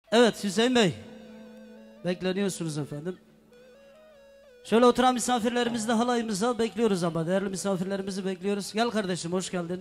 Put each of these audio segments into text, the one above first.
Evet Hüseyin Bey. Bekleniyorsunuz efendim. Şöyle oturan misafirlerimizi de halayımıza bekliyoruz ama değerli misafirlerimizi bekliyoruz. Gel kardeşim, hoş geldin.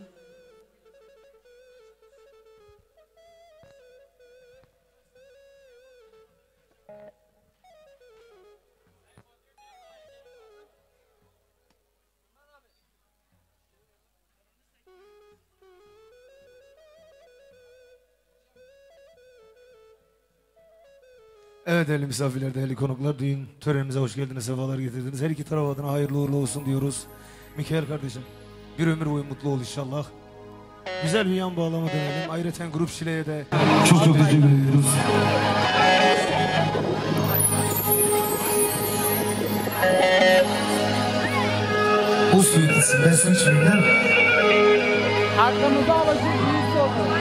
Evet değerli misafirler, değerli konuklar, düğün törenimize hoş geldiniz, sefalar getirdiniz. Her iki taraf adına hayırlı uğurlu olsun diyoruz. Mikael kardeşim, bir ömür boyu mutlu ol inşallah. Güzel bir yan bağlama dönelim. Ayrıca Grup Şile'ye de çok teşekkür ediyoruz. Bu suyu gitsin, ben su içmeyeyim değil mi? Arkamızda alacak büyük oldu.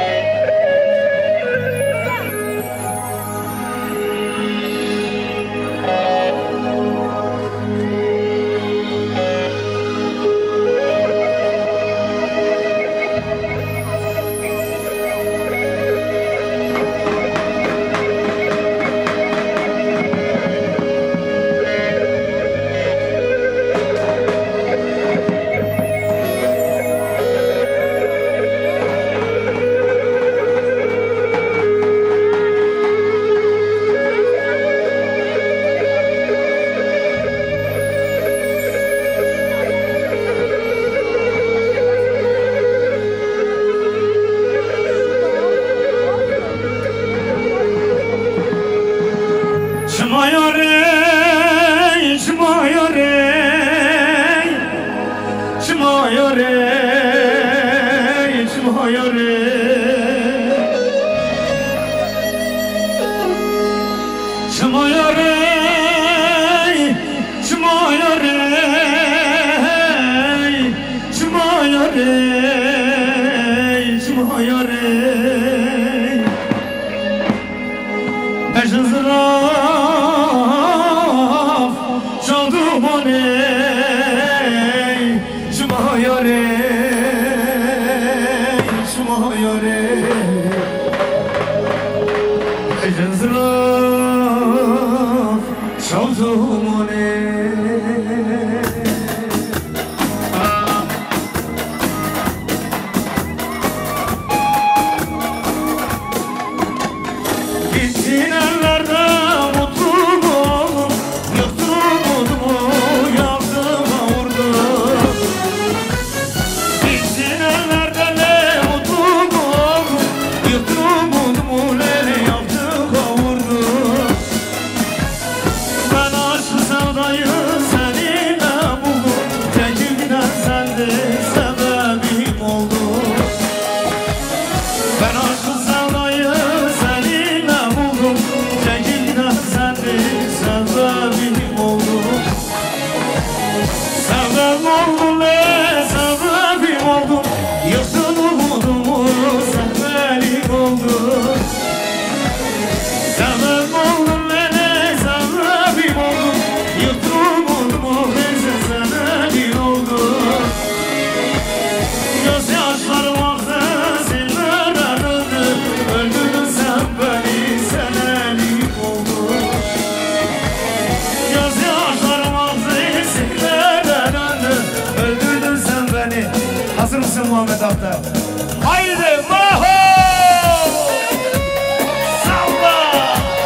Muhammed Aktar. Haydi maho! Salla!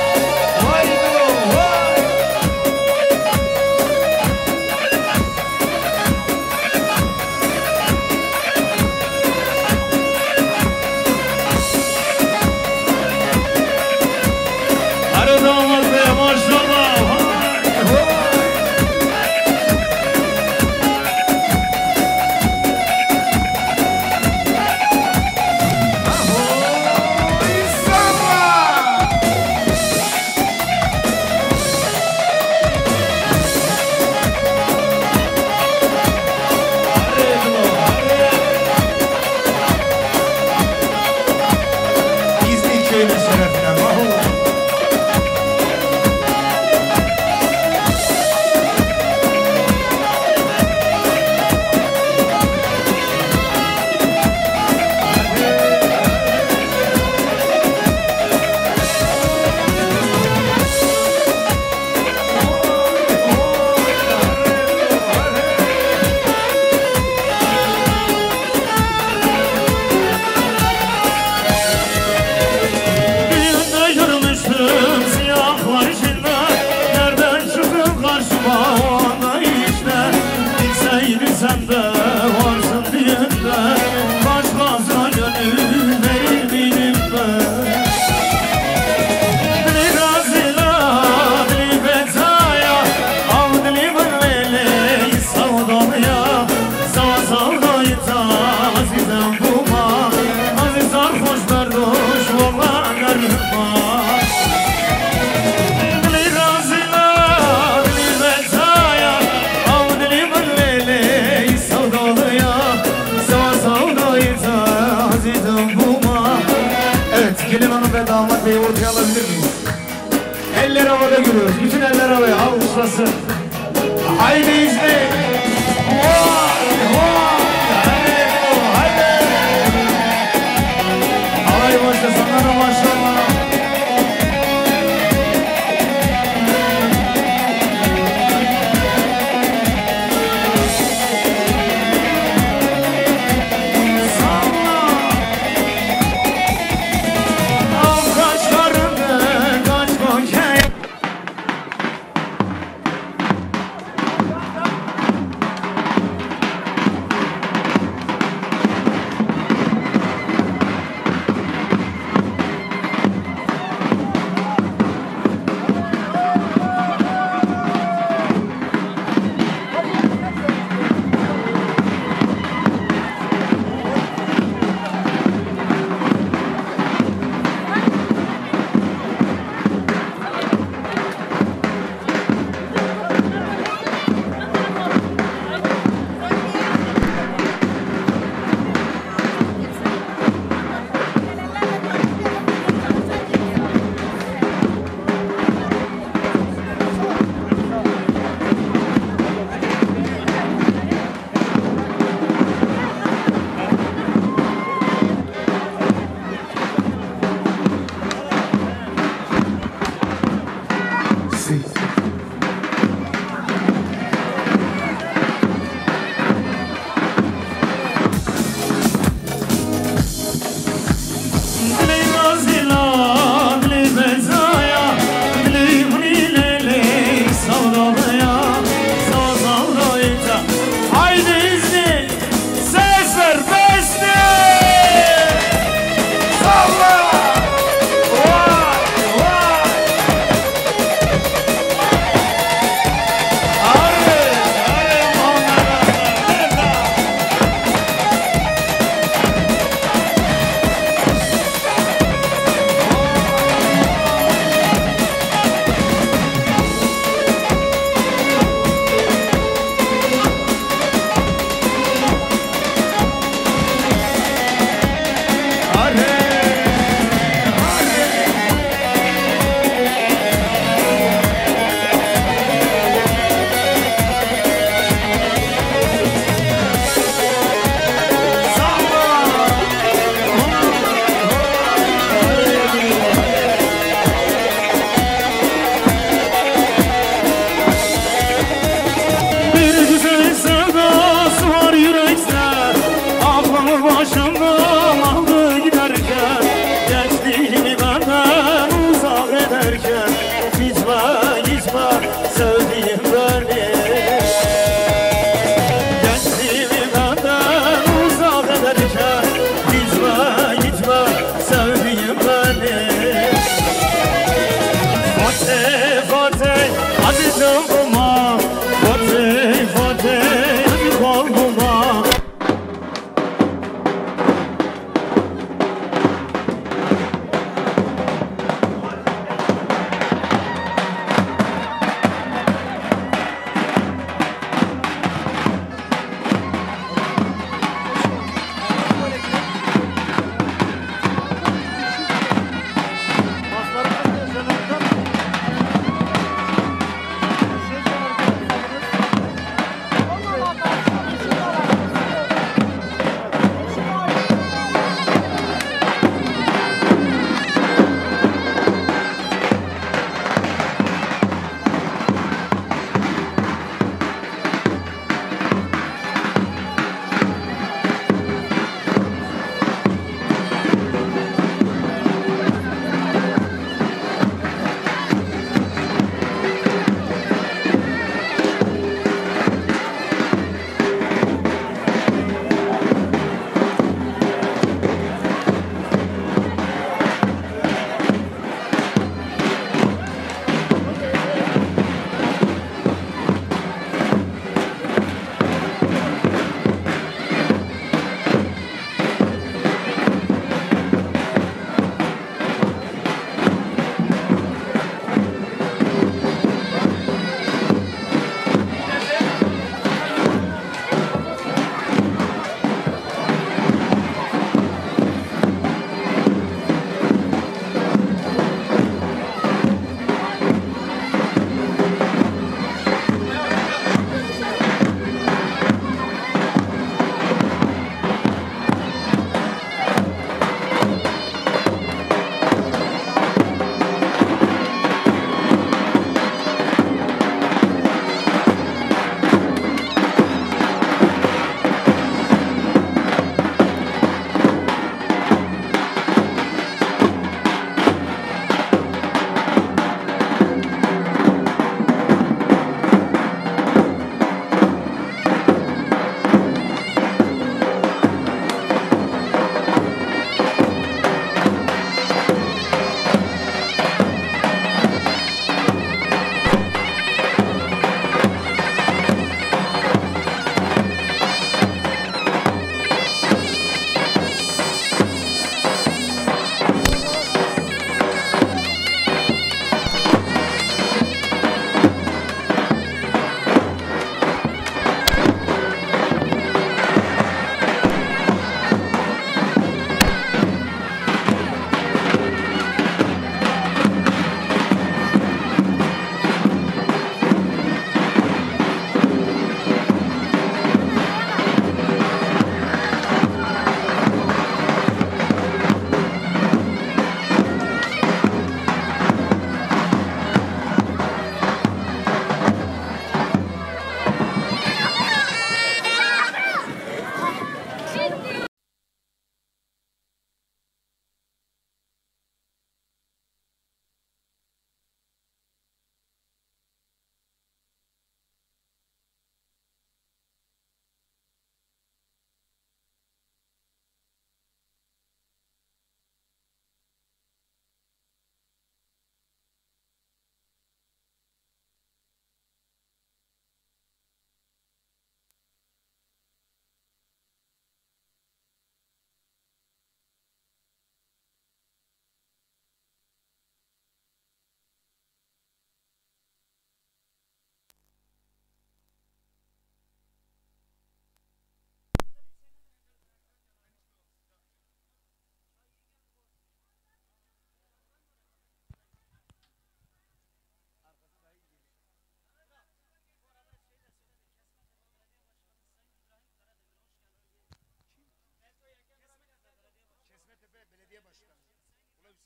alabilir miyiz? Eller havada görüyoruz. Bütün eller havaya. Alkışlasın. Haydi izle. Vay vay. Haydi. Alay başla sana da maşallah.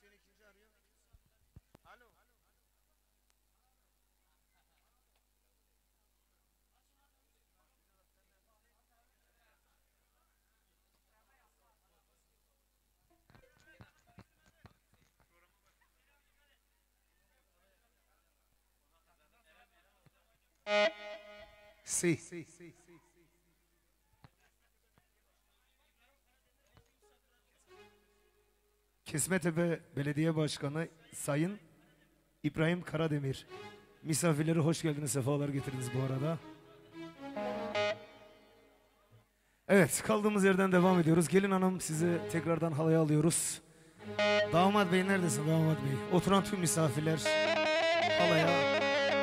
Si. Kesmetepe Belediye Başkanı Sayın İbrahim Karademir. Misafirleri hoş geldiniz, sefalar getirdiniz bu arada. Evet, kaldığımız yerden devam ediyoruz. Gelin hanım, sizi tekrardan halaya alıyoruz. Damat bey neredesin damat bey? Oturan tüm misafirler halaya.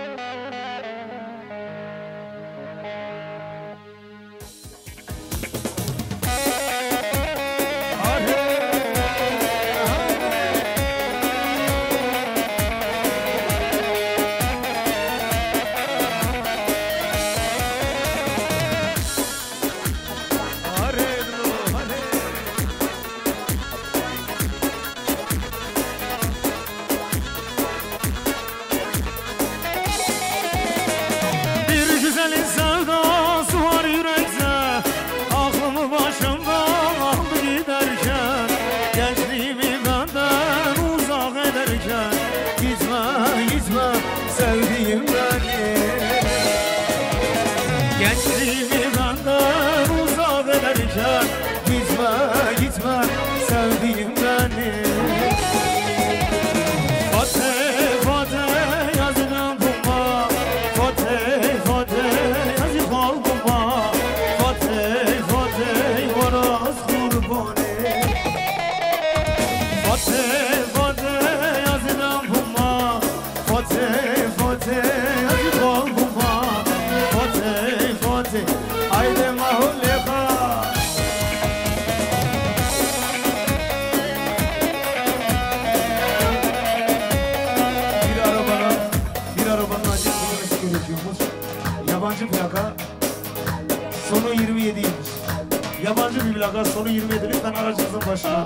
Yabancı plaka sonu 27'ymiş. Yabancı bir plaka sonu 27. Lütfen aracınızın başına.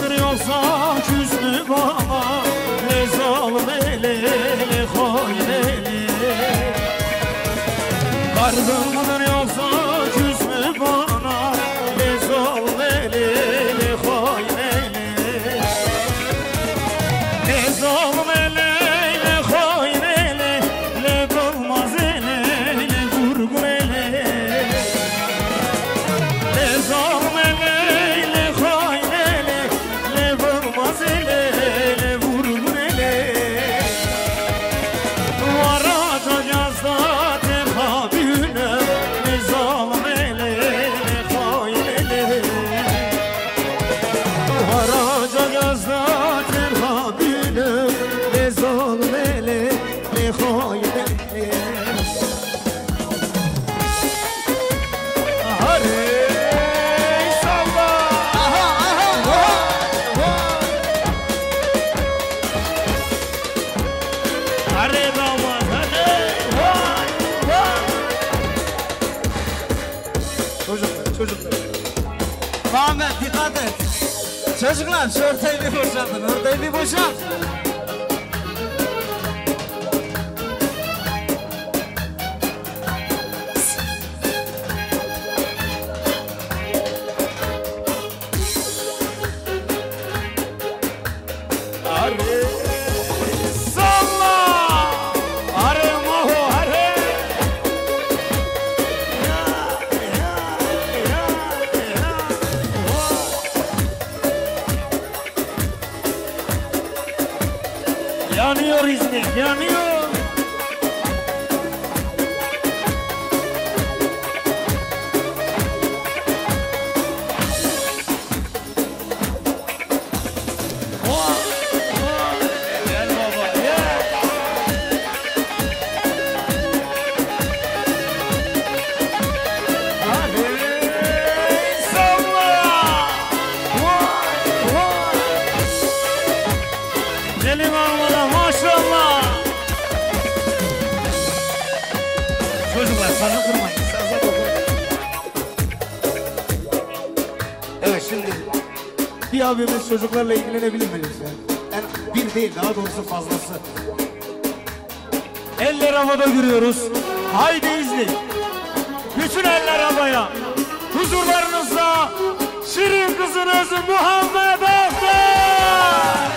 mıdır yoksa küs mü bana? Ne zalim eli, ne hain eli. Dargın mıdır yoksa küs mü bana? Ne zalim eli, ne hain eli. Ne zalim eli, ne hain eli, ne bulmaz eli, ne vurgun eli. Ne zalim eli, ne hain eli, ne bulmaz eli, ne vurgun eli. Varacağız da tekabüne, ne zalim eli, ne hain eli. Varacağız da tekabüne, ne zalim eli, ne hain eli. Hadi salla. Hadi damat hadi. Çocuklar. Muhammed dikkat et. Çocuklar şu ortayı bir boşaltın. Ortayı bir boşalt. Hadi salla. Hadi maho hadi. Yanıyor İzmir, yanıyor. Gel baba, gel. Hadi salla. Selim Almadan maşallah. Çocuklar sana kırmayın. Saza dokunmayın. Evet şimdi bir abimiz çocuklarla ilgilenebilir mi lütfen? Yani bir değil daha doğrusu fazlası. Eller havada görüyoruz. Haydi İzmir. Bütün eller havaya. Huzurlarınızda şirin kızınız Muhammed Aktar.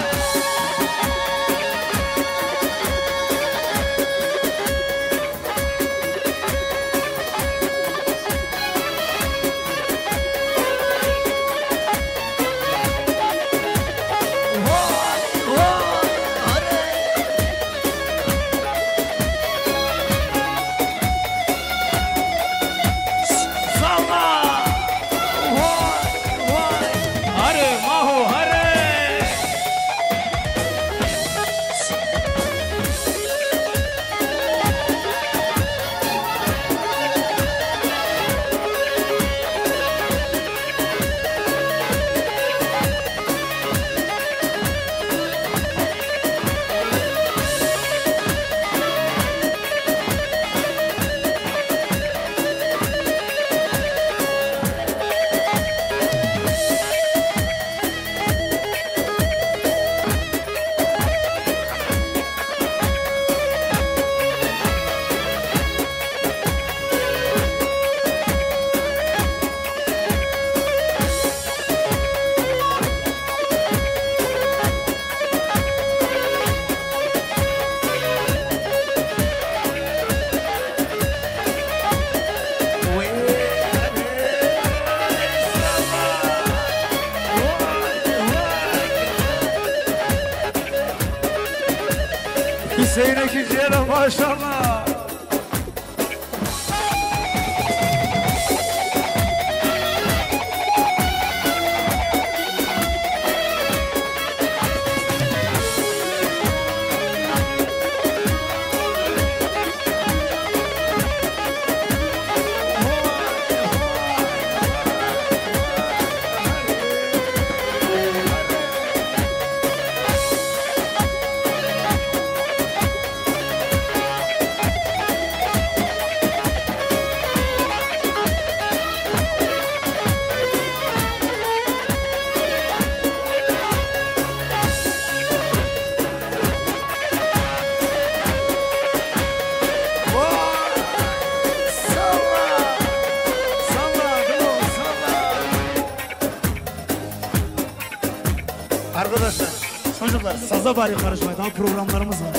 Salla. Hadi maho hadi. Hüseyin Ekici'ye de maşallah. Arkadaşlar, çocuklar saza bari karışmayın. Daha programlarımız var.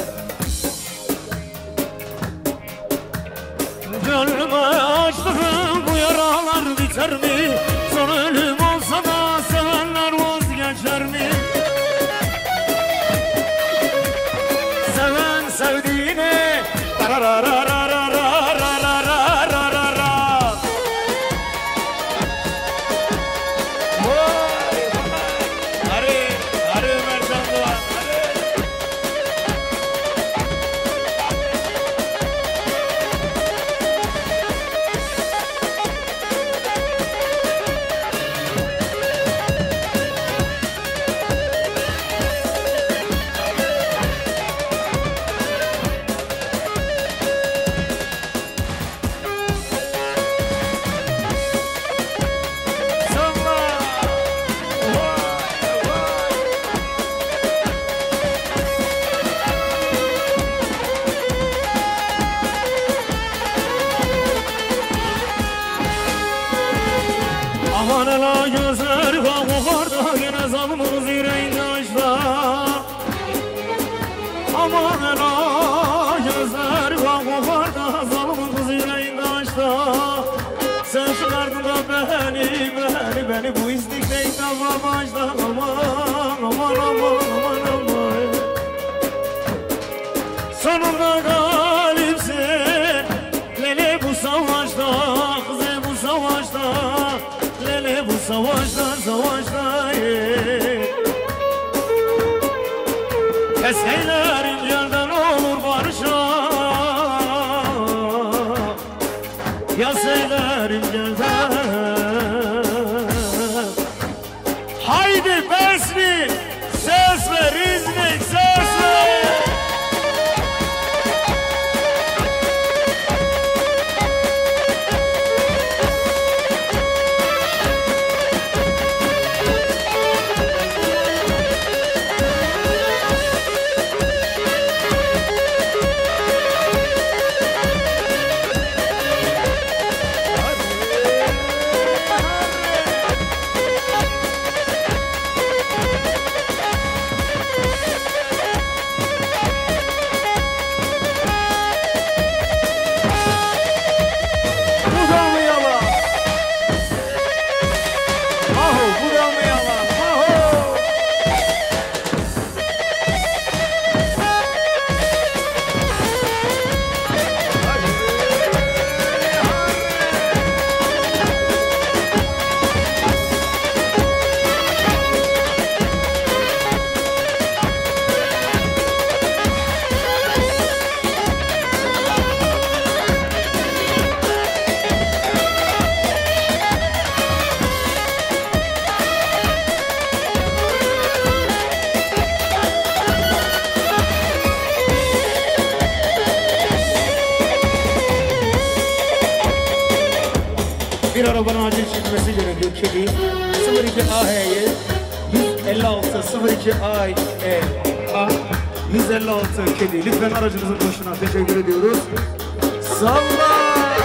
Gönlüme açtığım bu yaralar biter mi? Son ölüm olsa da sevenler vazgeçer mi? Seven sevdiğine aman ela gözler kokarda yine zalımız yüreğinde açta. Aman ela gözler kokarda zalımız yüreğinde açta. Sen çıkardın da beni bu istikte ilk defa başta. Aman sonunda galipsin Lele bu savaşta, kızı bu savaşta Lele bu savaşta Keseylerin yerden olur barışa Keseylerin yerden Haydi besli ses ver İznik ses ver Bir arabanın acil çekmesi gerekiyor kedi. 02 AH'ye 156 02 AH 156 kedi. Lütfen aracınızın başına teşekkür ediyoruz. Salla!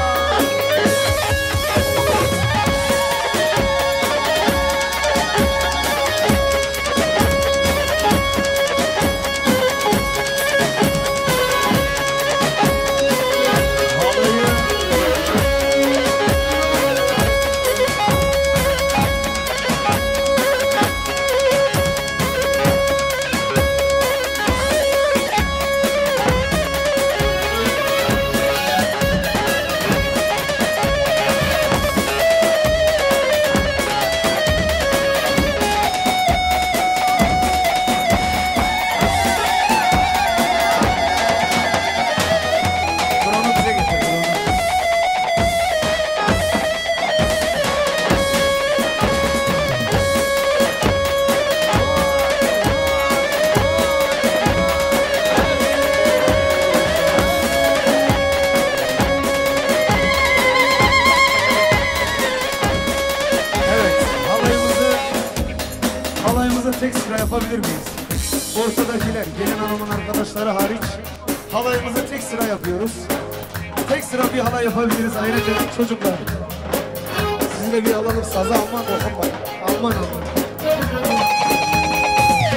Tek sıra yapabilir miyiz? Ortadakiler, gelin hanımın arkadaşları hariç halayımızı tek sıra yapıyoruz. Tek sıra bir halay yapabiliriz ayrıca çocuklar. Sizinle bir alalım saza, aman dokunmayın. Aman aman.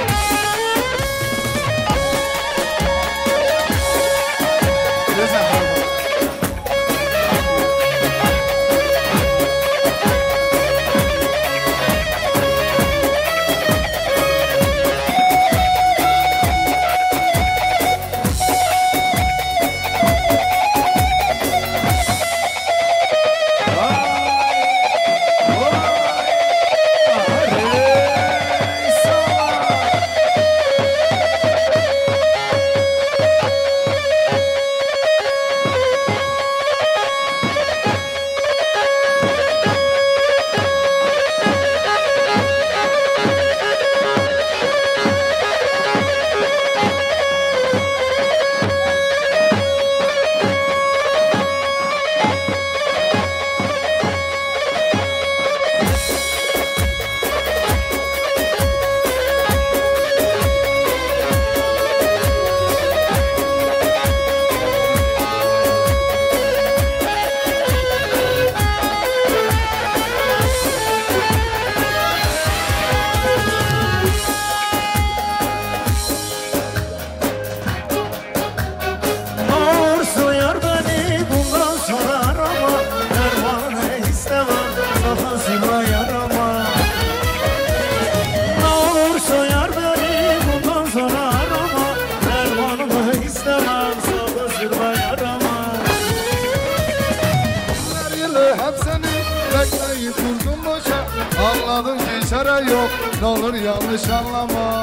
olur yanlış anlama.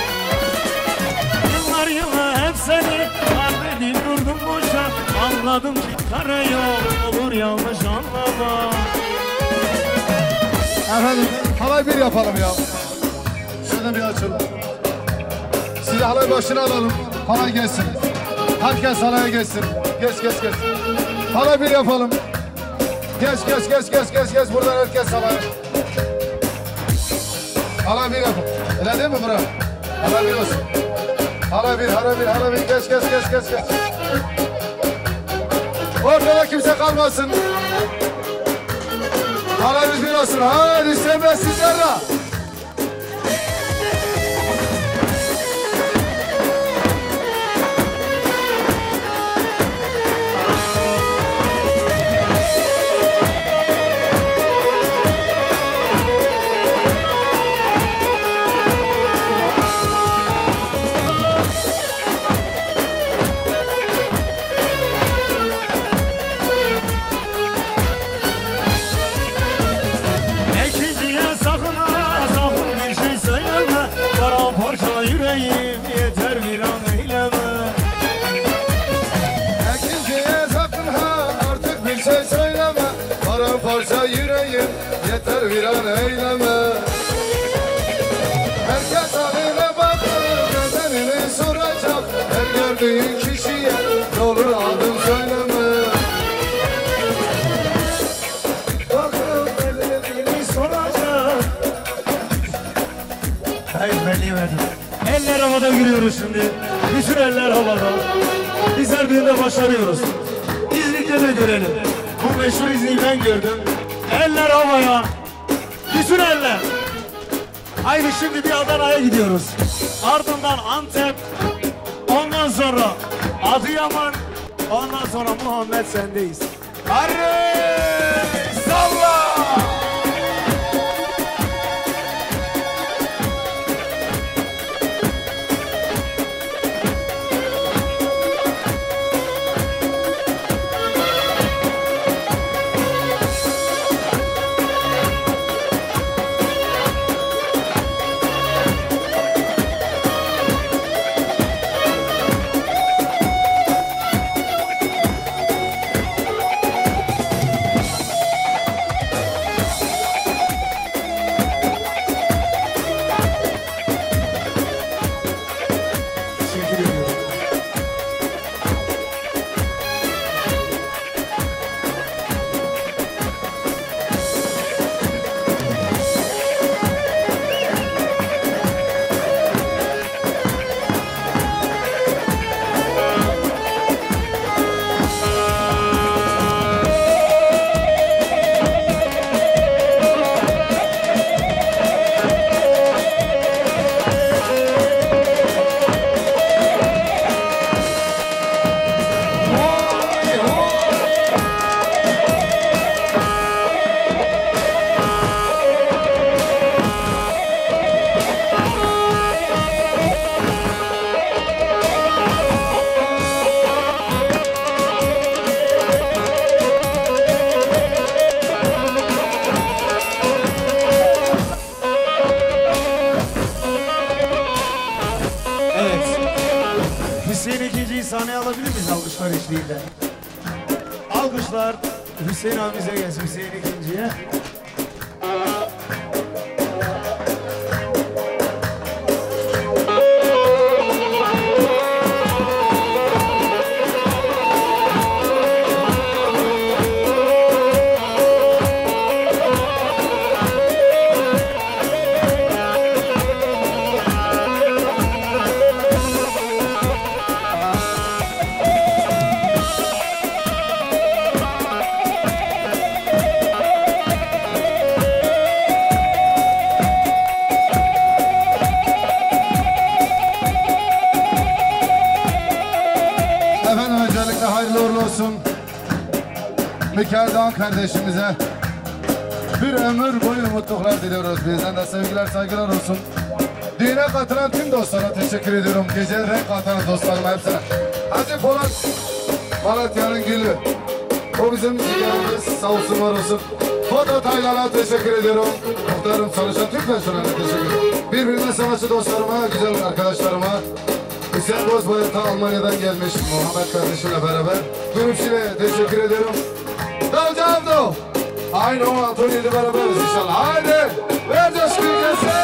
Yıllar yılı hep seni affedip durdum boşa. Anladım ki kara yol olur yanlış anlama. Efendim halay bir yapalım ya. Şuradan bir açalım. Sizi halay başına alalım. Halay gelsin. Herkes halaya geçsin. Geç. Halay bir yapalım. Geç. Buradan herkes halaya. Halay bir yapın. Öyle değil mi bura? Halay bir olsun. Halay bir. Geç. Ortada kimse kalmasın. Halayımız bir olsun. Hadi serbest sizlerle. Yeter bir an eyleme. İkinciye sakın ha artık bir şey söyleme. Paramparça yüreğim yeter bir an eyleme. Herkes haline bakıp nedenini soracak. Her gördüğün kişiye ne olur adım söyleme. Bakıp nedenini soracak. Hayır belli verdim. Eller havada giriyoruz şimdi. Bütün eller havada. Biz her birinde başarıyoruz. İzlikte de görelim. Bu meşhur izliği ben gördüm. Eller havaya. Bütün eller. Haydi şimdi bir Adana'ya gidiyoruz. Ardından Antep. Ondan sonra Adıyaman. Ondan sonra Muhammed sendeyiz. Arre salla. sahneye alabilir miyiz alkışlar eşliğinde? Alkışlar Hüseyin abimize gelsin, Hüseyin ikinciye. Mikael Doğan kardeşimize bir ömür boyu mutluluklar diliyoruz. Bizden de sevgiler, saygılar olsun. Düğüne katılan tüm dostlara teşekkür ediyorum. Gece renk katan dostlarıma hepsine. Hacı Polat, Malatya'nın gülü. O bizim müziklerimiz, sağ olsun var olsun. Foto Taylan'a teşekkür ediyorum. Muhtarım çalışan tüm personeline teşekkür ediyorum. Birbirinden sanatçı dostlarıma, güzel arkadaşlarıma, Hüseyin Bozbayır ta Almanya'dan gelmiş Muhammed kardeşimle beraber Grupçi'yle teşekkür ediyorum. Davcı Abdo, aynı o Antony'yle beraberiz inşallah. Haydi, ver coşkuyu gelsin.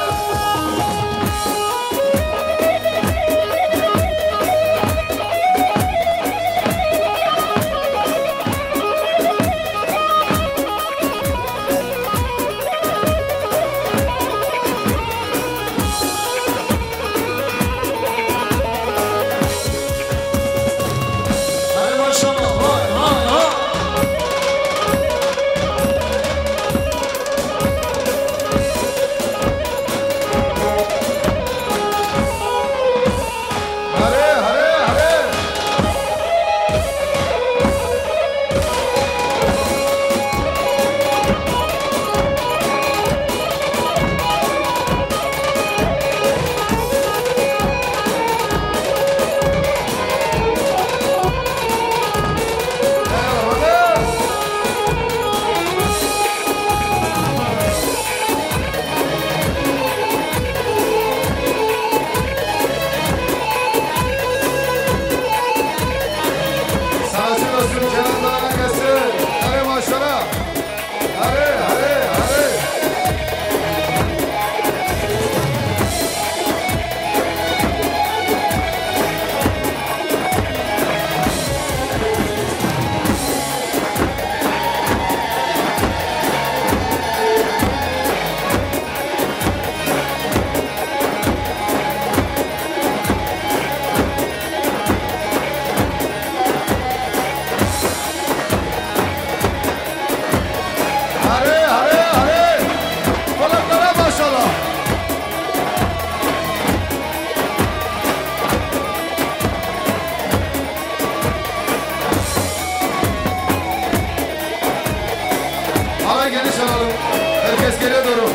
Herkes geriye doğru.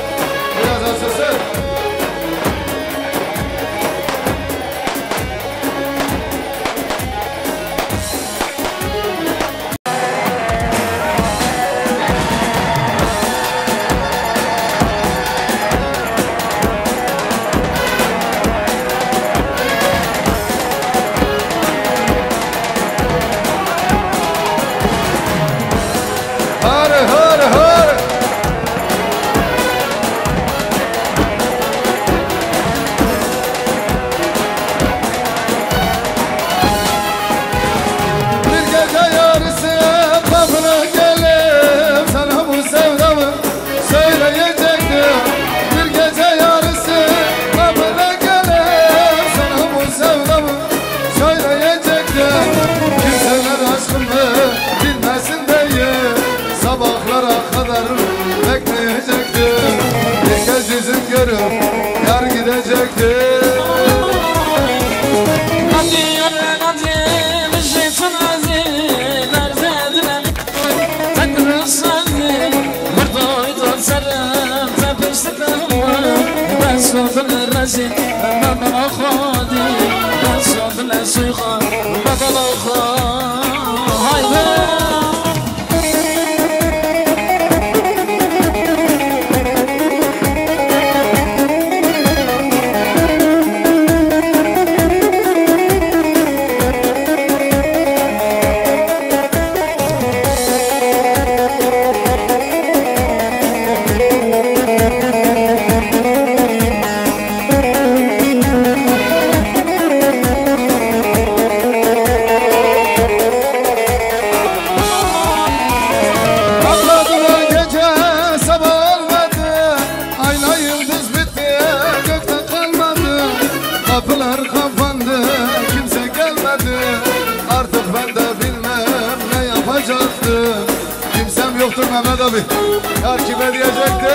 Biraz açılsın. Yar gidecekti. Hadi yarın hadi bir şeytan aziz Nerzedilen Tekrar sandım Mırdoydu sarım Tepiştik ama Ben sondum rezil Ben bana khadi Ben sondum suyha Ben bana khadi Haydi Kimsem yoktur Mehmet abi. Yar kime diyecekti?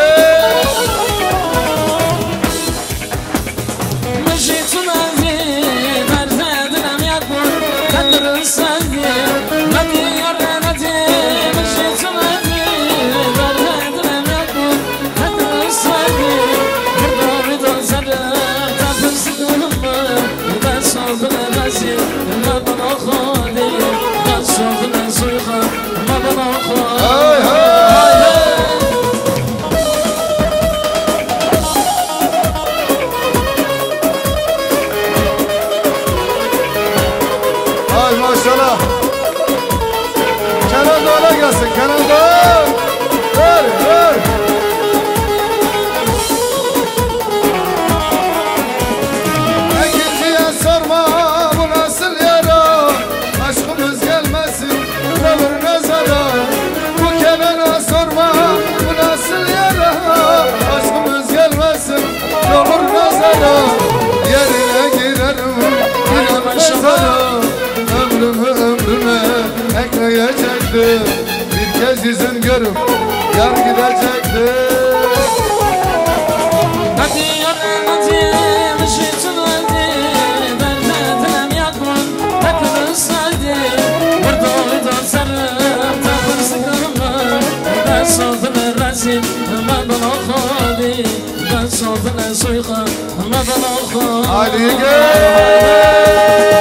Müşitun aziz Nerzedilen yakın Tekrar sandım Hadi yarın hadi Müşitun aziz Nerzedilen yakın Tekrar sandım Mırdoydu sarım Tepiştik ama Ben sondum rezil Ben bana khadi Ben sondum suyha Ben bana khadi Kenan Doğan'a gelsin. Kenan Doğan. Ver, ver. İkinciye sorma bu nasıl yara. Aşkımız gelmesin olur nazara. Bu Kenan'a sorma bu nasıl yara. Aşkımız gelmesin olur nazara. Yerine girerim inan mezara. Ömrüme ekleyecektim. Bir kez yüzün görüp yar gidecektim. Hadi yarın hadi ışıksın hadi. Derdedilem yakman hepimiz hadi. Burada uydan sarıp takır sıkırımı. Ben soldum rezil madan okhadi. Ben soldum suyka madan okhadi. Hadi gel.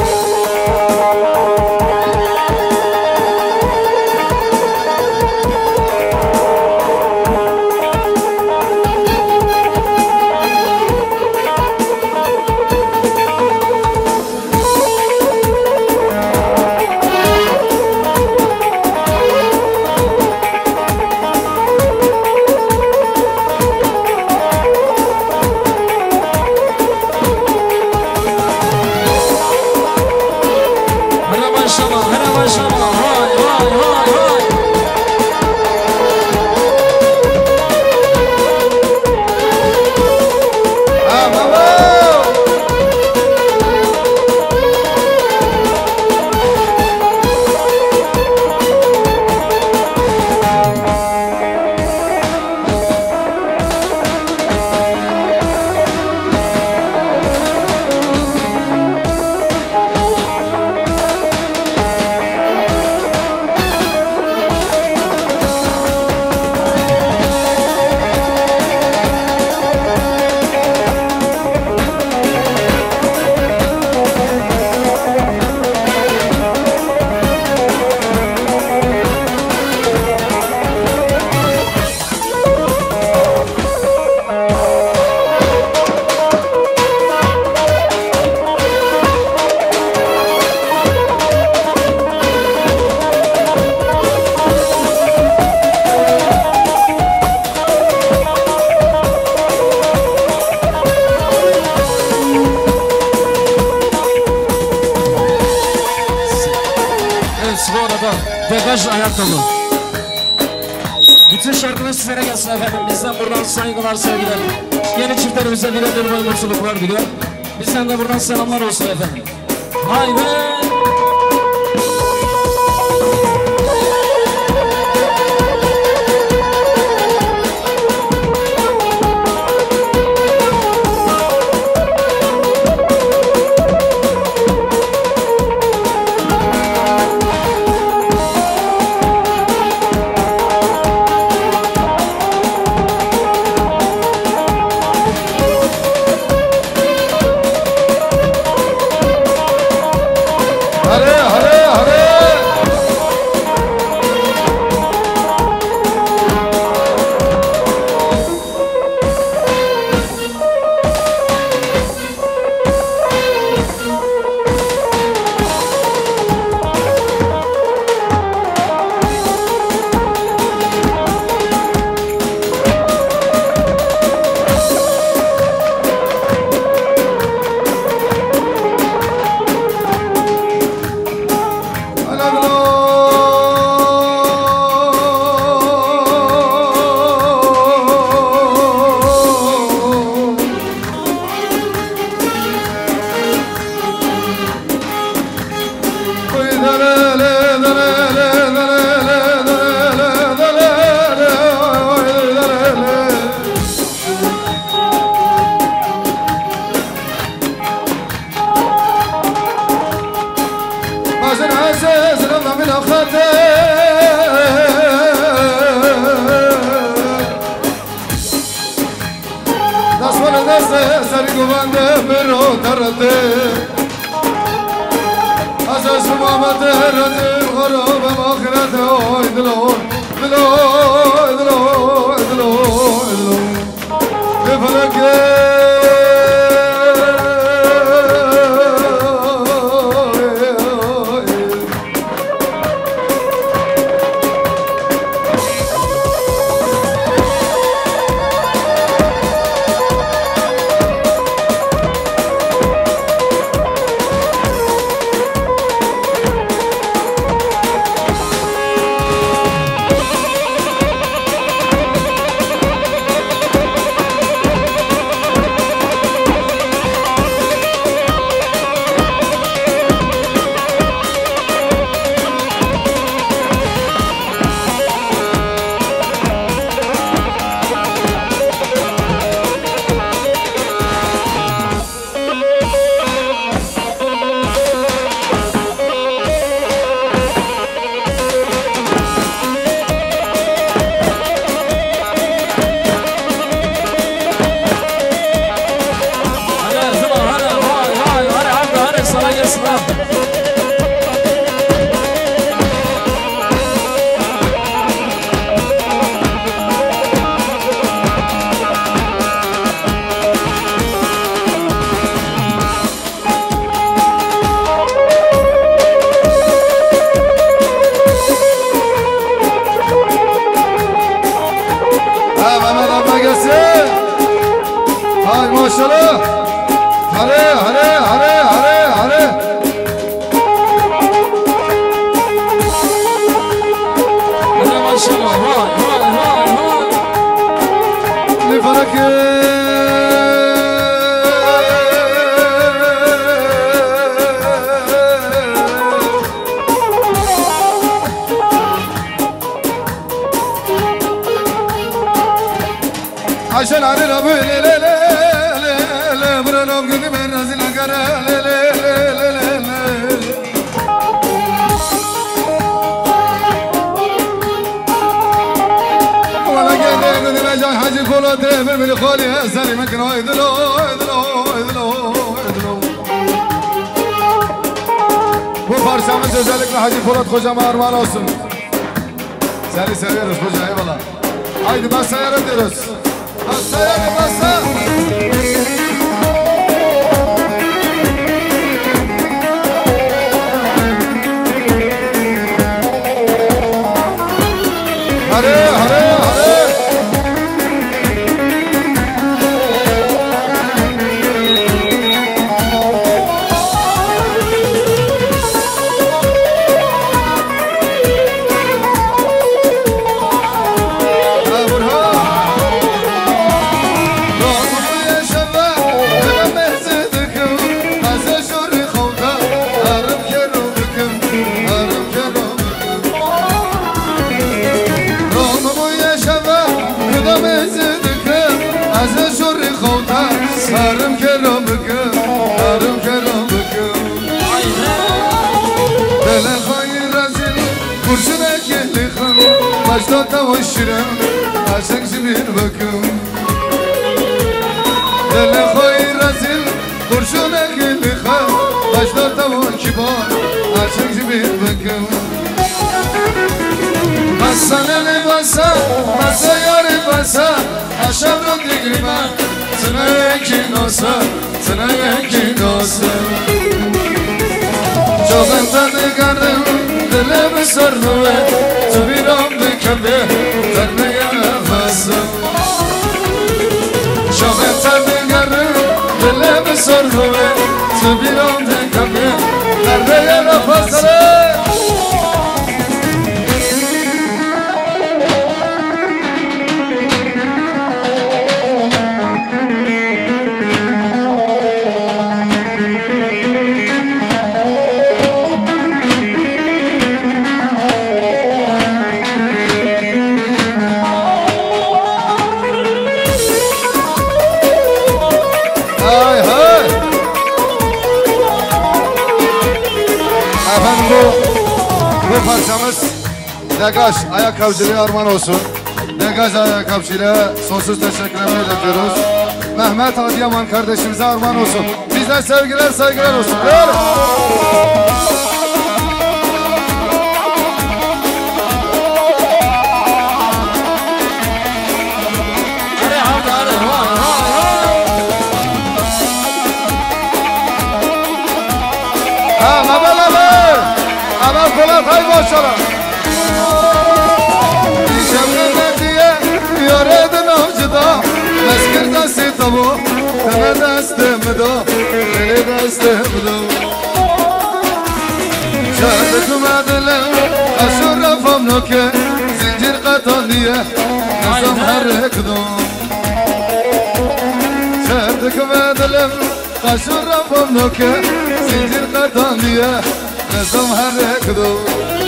Degaj ayakkabı. Bütün şarkılar sizlere gelsin efendim. Bizden buradan saygılar, sevgiler. Yeni çiftlerimize bir ömür boyu mutluluklar diliyor. Bizden de buradan selamlar olsun efendim. Haydi. Hare hare hare hare hare. Hadi maşallah. Vay vay vay vay. Ne fark عشان على الابو لا لا لا لا لا برا قد من نازل قرا لا لا لا لا لا ولا قد قد ما جاي حاجي فولو تريفر من خالي سالي ممكن يدلو يدلو يدلو يدلو bu parçamız özellikle Hacı Polat Kocama armağan olsun. Seni seviyoruz koca, eyvallah. Haydi masaya diyoruz. Masaya masa. Hare hare hare. Sarım keram bıkım, sarım keram bıkım. Delen hayır razil, kurşun ekeli kım. Başta tavuşurem, aşıkçı bir bakım. Delen hayır razil, kurşun ekeli kım. Başta tavuk kibar, aşıkçı bir bakım. Basa nene basa, basa yare basa. Aşavru digrima. Sana yakin olsa, sana yakin olsa. Çok antadı kardım, dilimi sordu ve Tübiramdı kabe, tanrıya nefesim. Çok antadı kardım, dilimi sordu ve Tübiramdı kabe, tanrıya nefesim. Bu parçamız Degaj ayakkabıcılığı armağan olsun. Degaj ayakkabıcılığı sonsuz teşekkürler ediyoruz. Mehmet Adıyaman kardeşimize armağan olsun. Bizden sevgiler saygılar olsun. Diyorum. Aman Polat hay maşallah. Şemrede diye yoredin avcıda. Meskirden sitabu, tene destemdo, tene destemdo. Şerdekum edilen, aşur rafam noke, zincir katan diye, nizam herrekdum. Şerdekum edilen, aşur rafam noke, zincir katan diye, nizam herrekdum.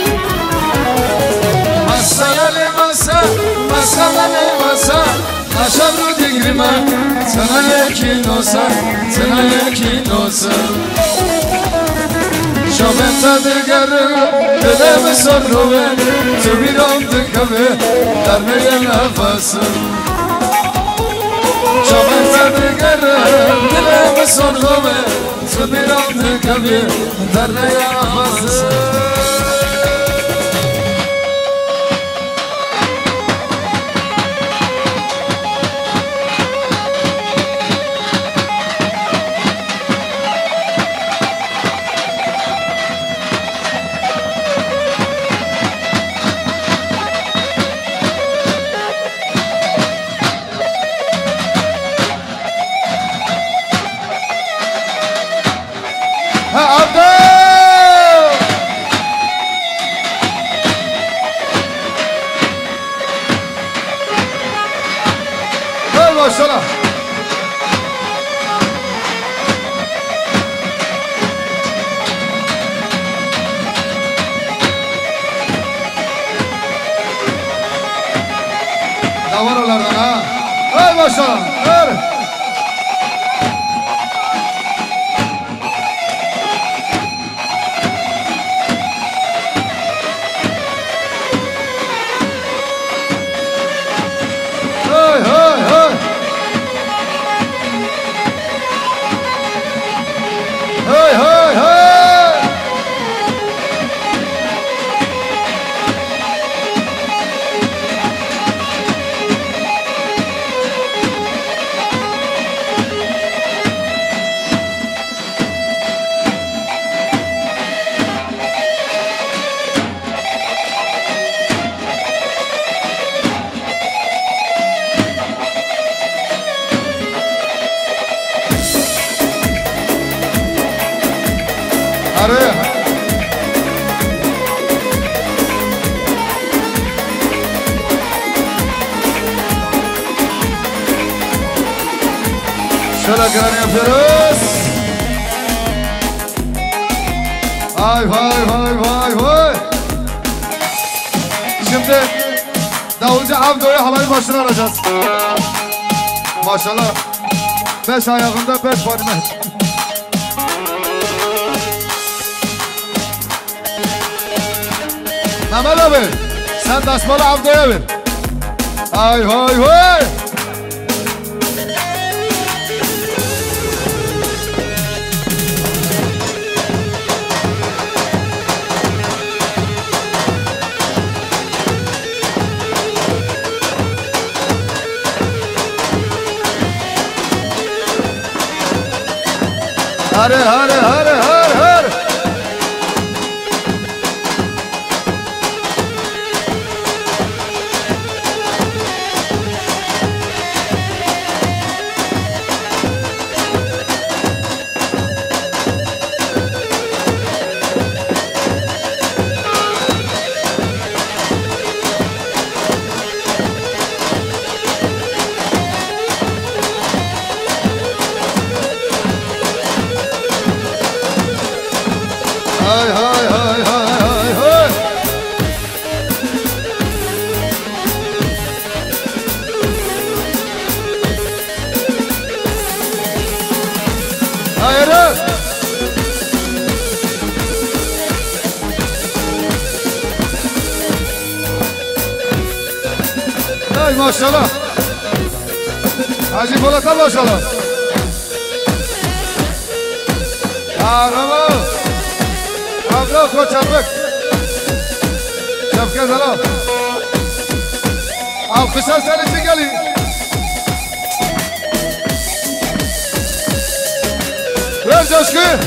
Masa yale masa, masa yale masa. Aşavru digrima, sana yakin olsa, sana yakin olsa. Şamenta digarı, dilemi sordu ve Tübiramdı kabe, darmeye nefesim. Şamenta digarı, dilemi sordu ve Tübiramdı kabe, darmeye nefesim. maşallah. Ver. Hey hey hey. Hey hey hey. Arı. Şöyle gönül yapıyoruz. Vay vay vay vay vay. Şimdi davulcu Abdo'yu halayın başına alacağız. Maşallah. 5 ayağında 5 parmak. Mehmet abi, sen dasmalı Abdo'ya ver. Ay vay vay. Hadi hadi hadi hadi hadi. Hay hay hay hay hay hay. Hayır. Hay maşallah. Hacı Polat'a maşallah. Arama. Abla koçanlık. Şefkat Hanım. Alkışlar senin için geliyor. Ver coşkuyu.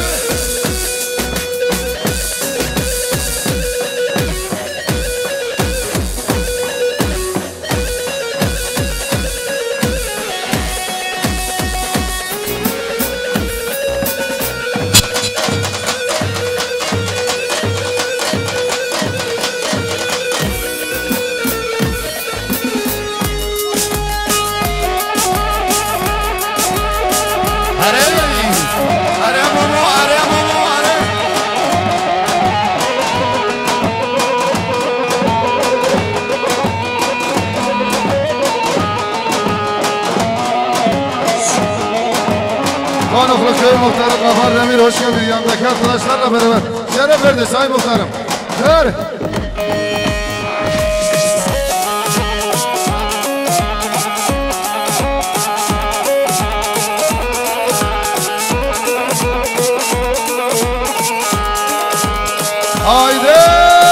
Konuklu köy muhtarı Gafar Demir hoş geldin. Yanındaki arkadaşlarla beraber şeref verdi sayın muhtarım. Ver. Haydi.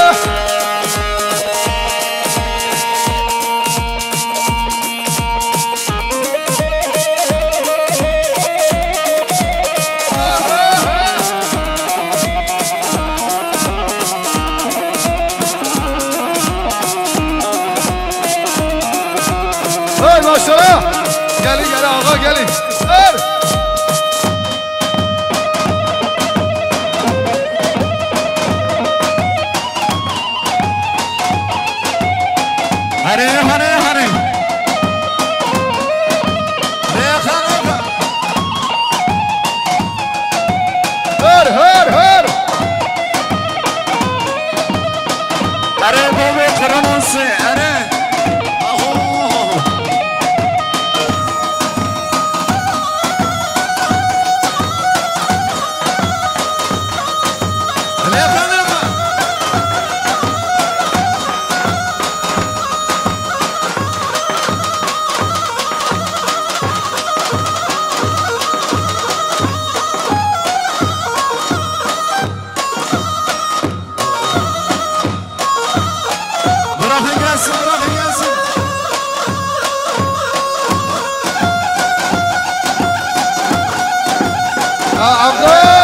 Hey maşallah. Gelin gelin ağa gelin. Ver. Abdul!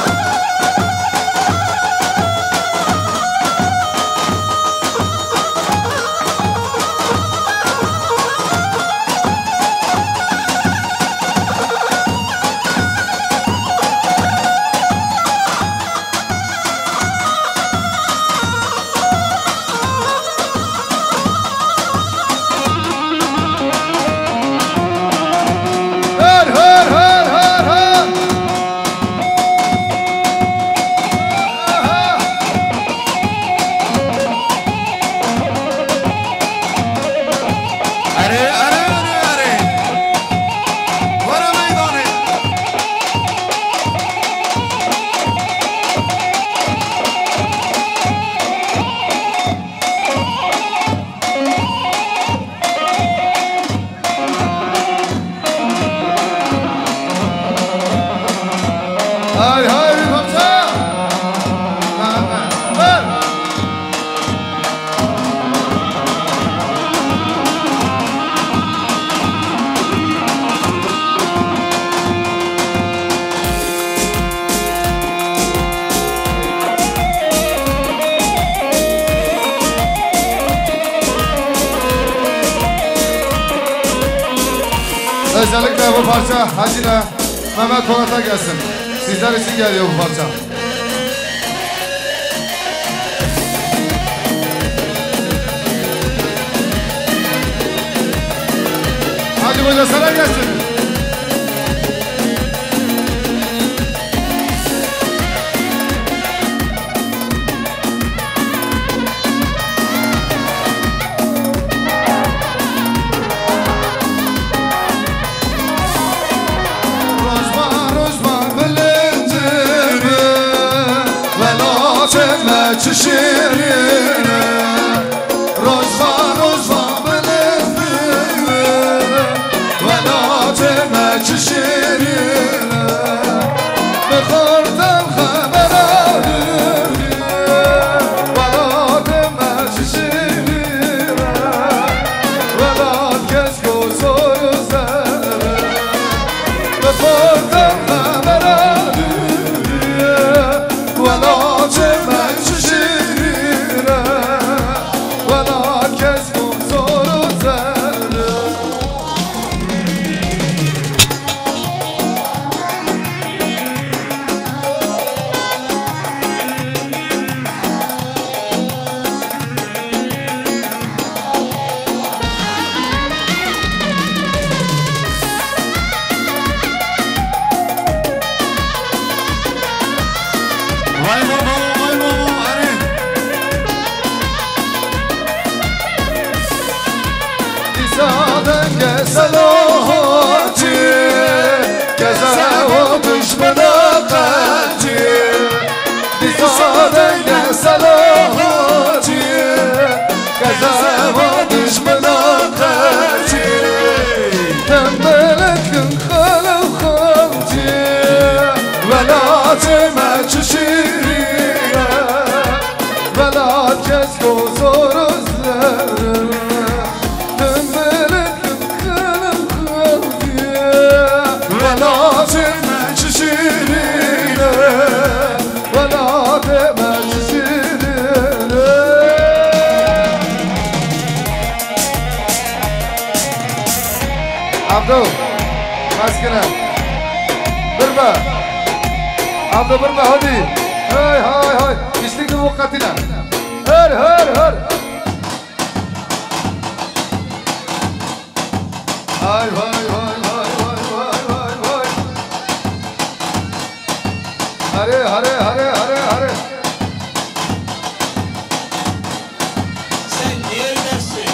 Özellikle bu parça Hacı'na Mehmet Polat'a gelsin. Sizler için geliyor bu parça. Hacı Koca sana gelsin. Çişirine Rozva rozva bilizine Vela ceme çişirine Bekordan haber alırine Vela ceme çişirine Vela kez gözü zerre Bekordan haber alırine Vela ceme Abdul, maskına. Birba. Abdul birba hadi. Hay hay hay. İşte bu vaktiyle. Hır hır hır. Hay hay hay hay hay hay hay. Hare hare hare hare hare. Sen neredesin?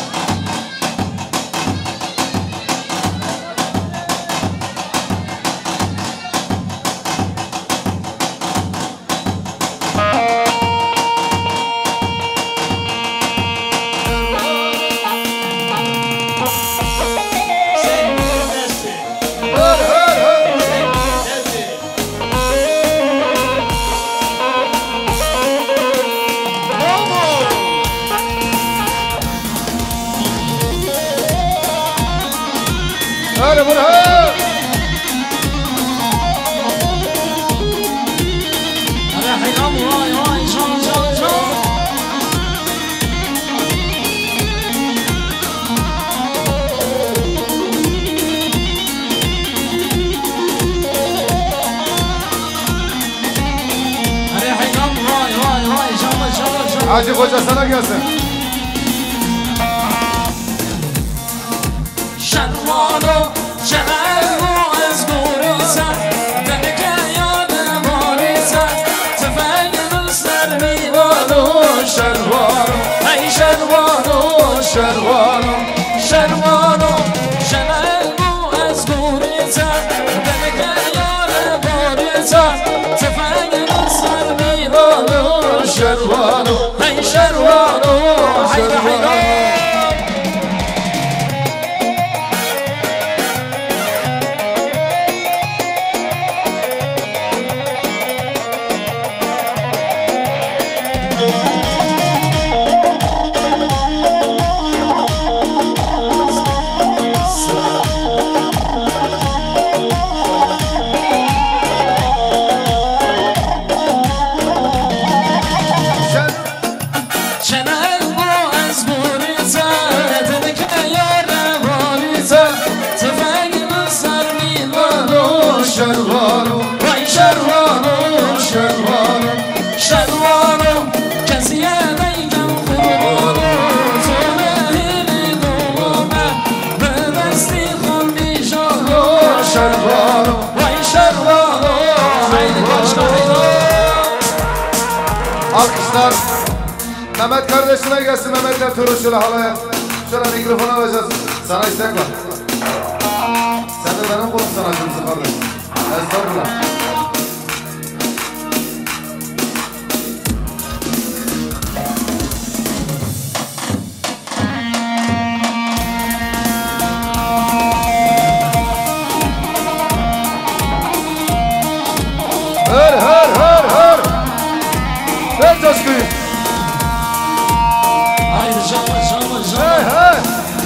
Hadi bura. Hacı Koca sana gelsin. Şervano, şervano az gurisa, deneke yâne varisa, tefeğin sermivano, şervano, hey şervano, şervano, şervano, şervano az gurisa, deneke yâne varisa, tefeğin sermivano, şervano, hey şervano, şervano. Şervano, vay şervano, şervano, şervano, kesiye deyken kurulu, zonehini doluma, bebesti kambijano, şervano, vay şervano, haydi başka haydi. Alkışlar Mehmet kardeşine gelsin. Mehmet'le Turun şöyle halaya. Şöyle mikrofonu alacağız. Sana istek var. Sen de benim kolum sanatçımsın kardeş. Estağfurullah. Hır. Ver coşkuyu. Haydi canlı. Hey.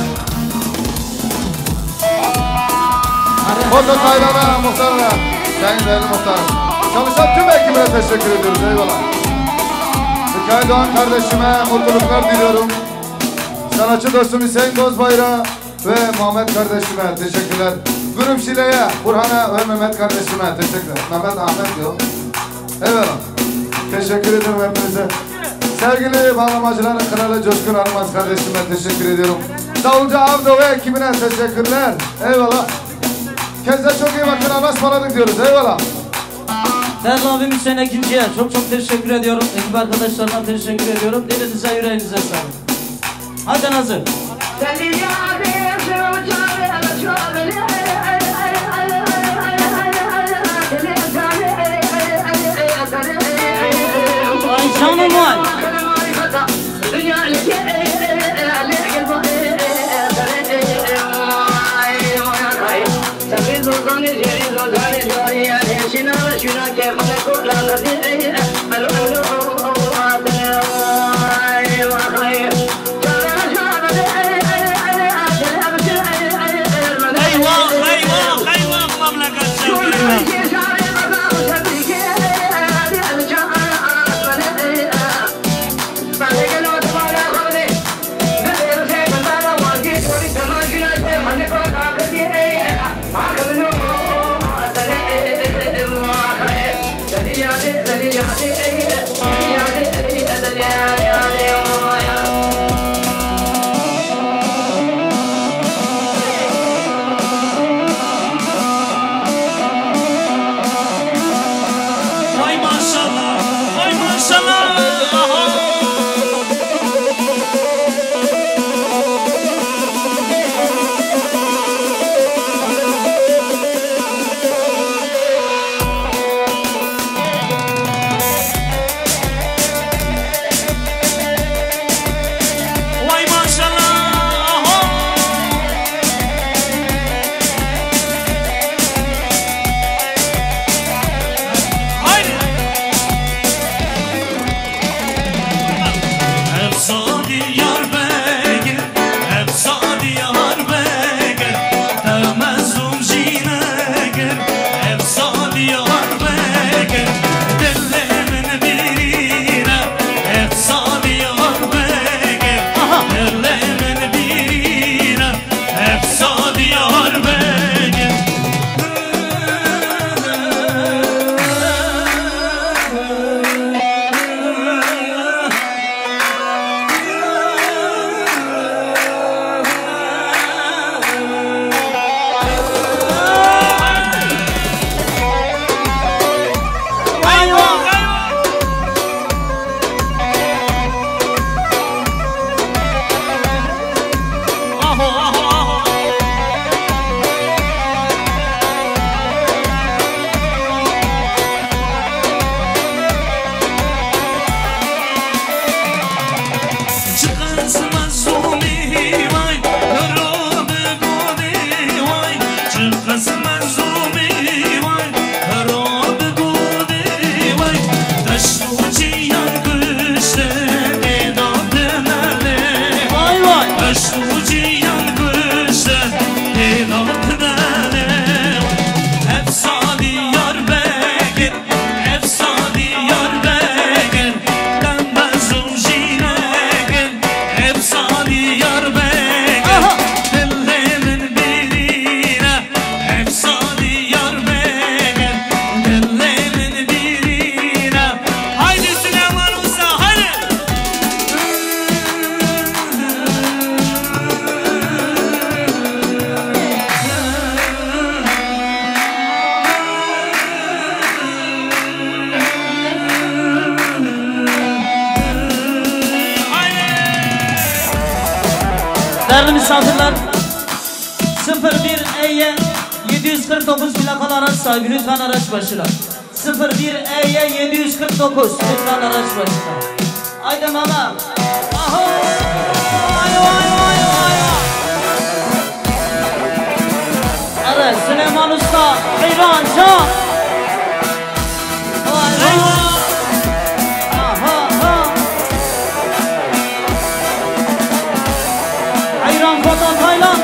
Foto Taylan'a, muhtarına, Sayın değerli muhtarım. Çalışan tüm ekibine teşekkür ediyoruz. Eyvallah. Mikail Doğan kardeşime mutluluklar diliyorum. Sanatçı dostum Hüseyin Dozbayrak'a ve Muhammed kardeşime teşekkürler. Grup Şile'ye, Burhan'a ve Mehmet kardeşime teşekkürler. Mehmet Ahmet diyor. Eyvallah. Teşekkür ediyorum hepinize. Sevgili bağlamacıların kralı Coşkun Armaz kardeşime teşekkür ediyorum. Davulcu Avdo ve ekibine teşekkürler. Eyvallah. Kendinize çok iyi bakın. Allah'a ısmarladık diyoruz. Eyvallah. Değerli abim Hüseyin Ekinci'ye çok teşekkür ediyorum. Ekip arkadaşlarına teşekkür ediyorum. Dilinize yüreğinize sağlık. Hadi Nazır. Ay canım vay. Değerli misafirler, 01 EY 749 plakalı araç sahibi lütfen araç başına. 01 EY 749 lütfen araç başına. Haydi mama. Aho! Vay vay vay vay. Evet, Süleyman Usta, Hayran Can. Vay vay. Hayran Foto Tayland.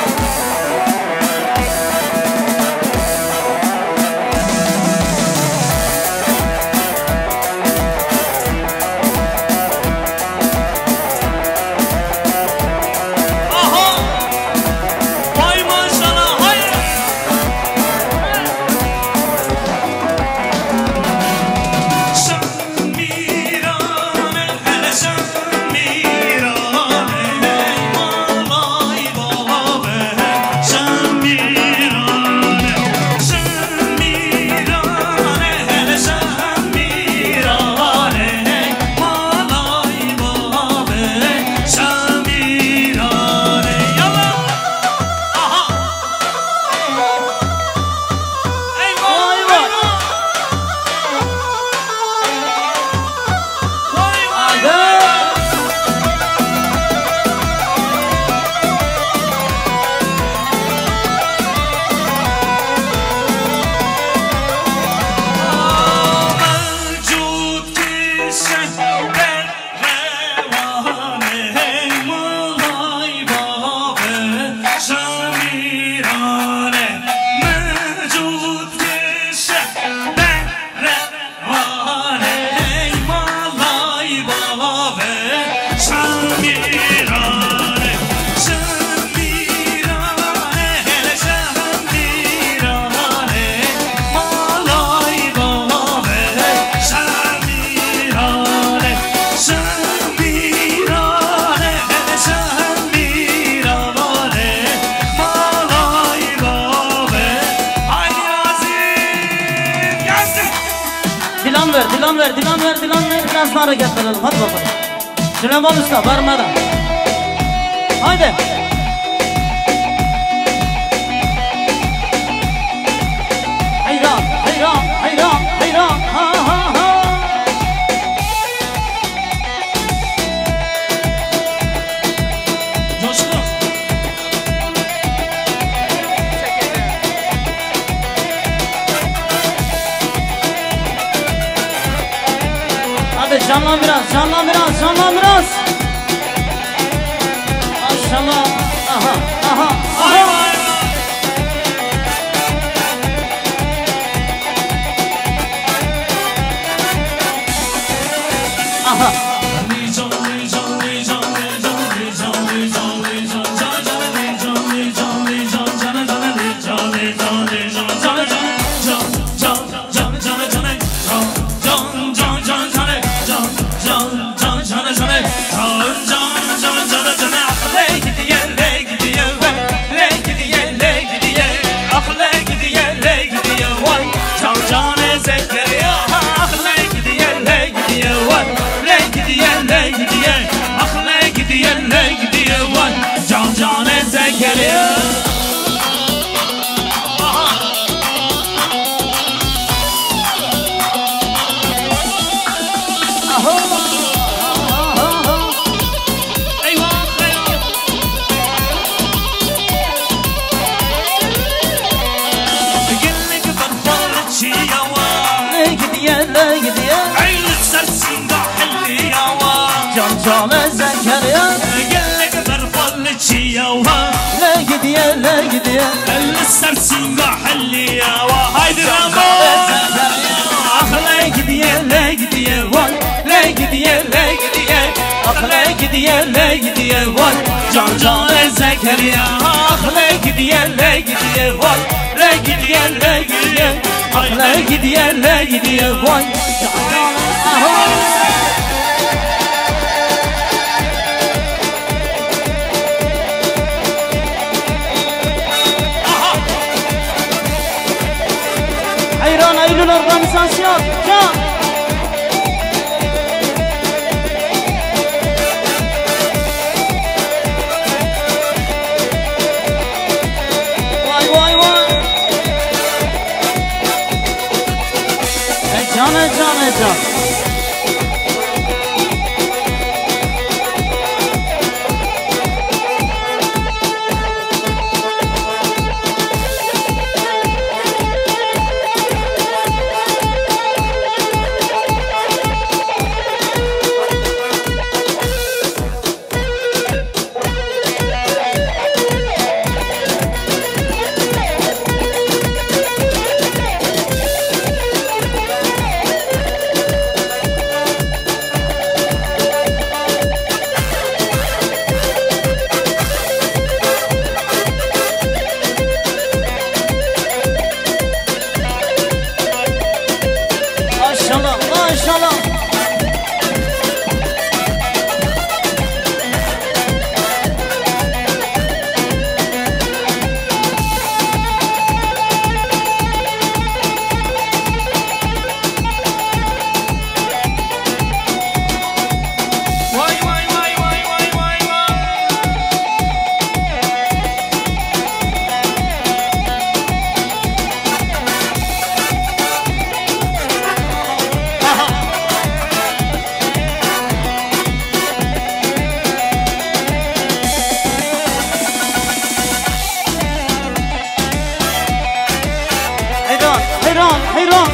Dilan ver, biraz daha hareket edelim, hadi bakalım. Süleyman Usta, varmadan. Haydi. Hayran, hayran, hayran, hayran, ha ha ha. Coşku. Hadi canlan biraz, canlan biraz, canlan biraz. Maşallah. Aha, aha, aha. Aha. Canı Zekeriya قلك برفض تشيوها لا gidiyor la gidiyor السرسين حلي يا هايدي رامو اخ لا gidiyor la gidiyor vay la gidiyor la gidiyor اخ لا gidiyor la gidiyor vay can Zekeriya اخ لا gidiyor la gidiyor vay la gidiyor la gidiyor اخ لا gidiyor la gidiyor vay Hayran Eylül Organizasyon Can Canı canı can. Maşallah maşallah. Vay vay vay vay vay vay vay. Hayran hayran hayran.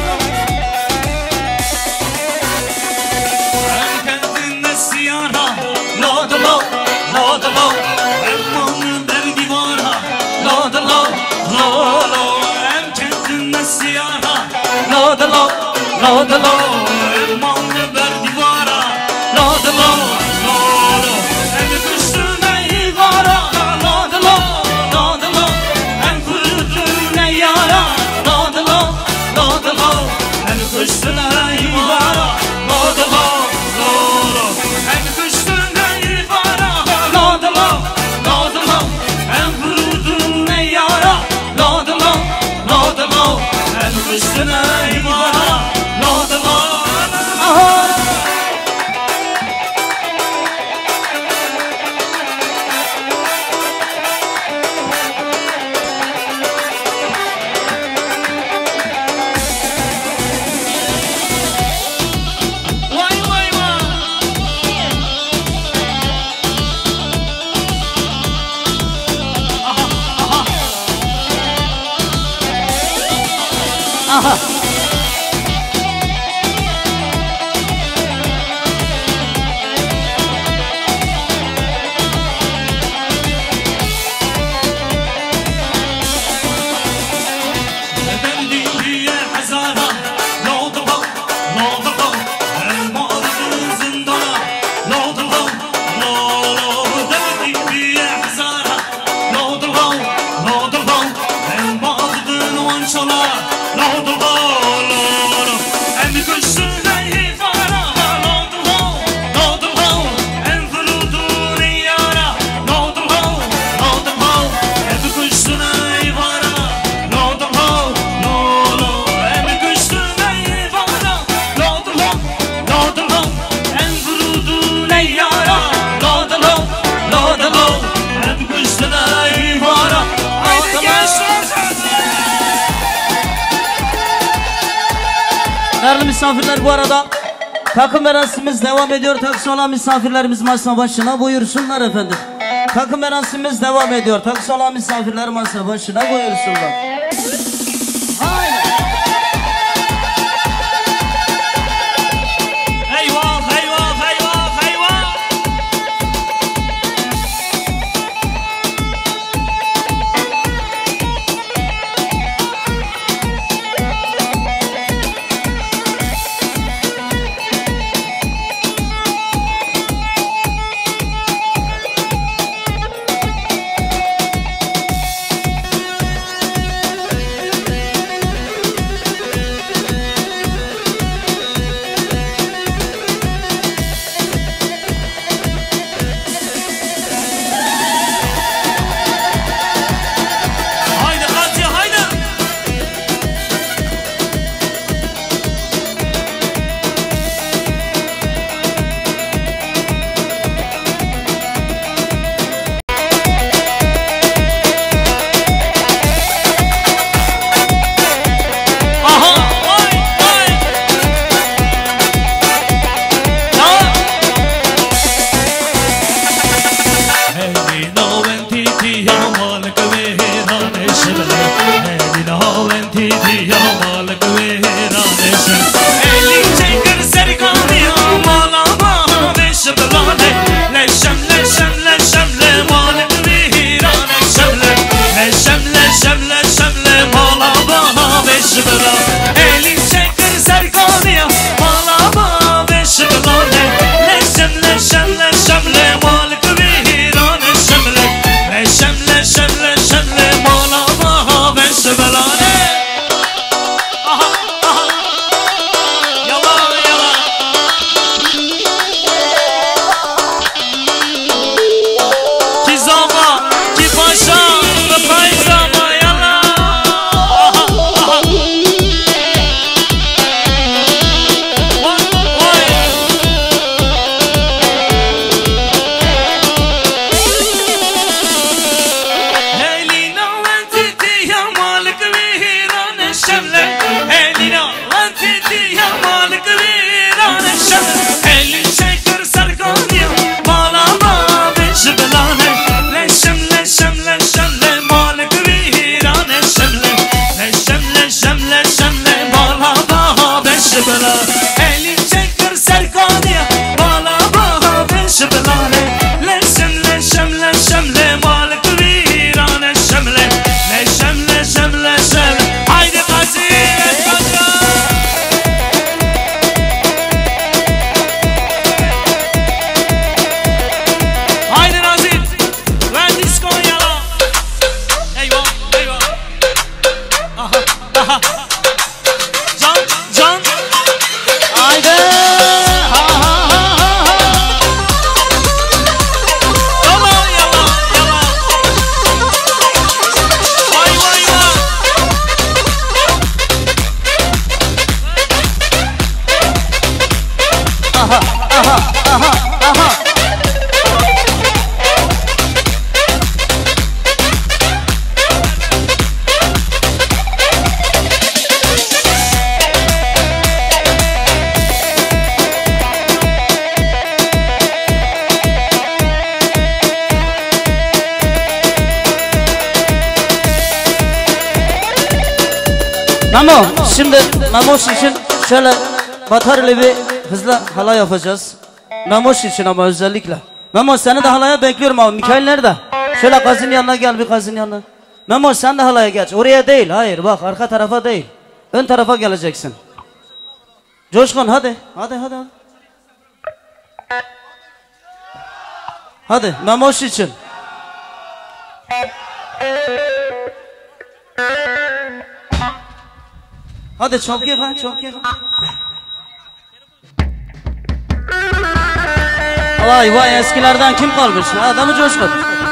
Hem kendine siyara, lodalo, lodalo. Hem malın derdi vara, lodalo, lodalo. Hem kendine siyara, lodalo, lodalo. Hem malın derdi vara, lodalo, lodalo. Hem kışına ivara, lodalo, lodalo. Hem kurutuna yara, lodalo, lodalo. Hem kışına ivara, lodalo, lodalo. Hem kışına ivara, lodalo, lodalo. Hem kurutuna yara, lodalo, lodalo. Hem kışına ivara, lodalo. Vay vay vay. Aha. Derdi diye hazara, lodalo, lodalo. Hem ağrıdı zindana, lodalo, lodalo. Derdi diye hazara, lodalo, lodalo. Hem ağrıdı nuançala, lodalo, lodalo. Hem kışına ifara, lodalo, lodalo. Hem fırıldı yara, lodalo, lodalo. Hem kışına ifara, lodalo, lodalo. Hem kışına ifara, lodalo, lodalo. Hem fırıldı yara, lodalo, lodalo. Hem kışına ifara, haydi gençler. Değerli misafirler, bu arada takım merasimimiz devam ediyor. Taksi olan misafirlerimiz masa başına buyursunlar efendim. Takım merasimimiz devam ediyor. Taksi olan misafirler masa başına buyursunlar. Haydi. Eyvah eyvah eyvah eyvah. şıbla Elim çektir serkaniye Bala baha ve şıblane Leşem leşem leşem le Malik virane şemle Leşem leşem leşem Haydi kazinet kadra Haydi Nazit Ve disco yala Eyvah eyvah Aha aha Can can Haydi. Ha ha ha ha ha. Yala yala yala Vay vay vay Aha aha aha aha. Memo, şimdi Memoş için şöyle Batarlı bir hızla halay yapacağız. Memoş için ama özellikle. Memo seni de halaya bekliyorum abi. Mikail nerede? Şöyle kazın yanına gel, bir kazın yanına. Memo sen de halaya geç. Oraya değil, hayır bak arka tarafa değil. Ön tarafa geleceksin. Coşkun hadi. Hadi hadi hadi. Hadi Memoş için. Hadi çok iyi lan, çok iyi lan. Vay vay eskilerden kim kalmış? Adamı Coşkun.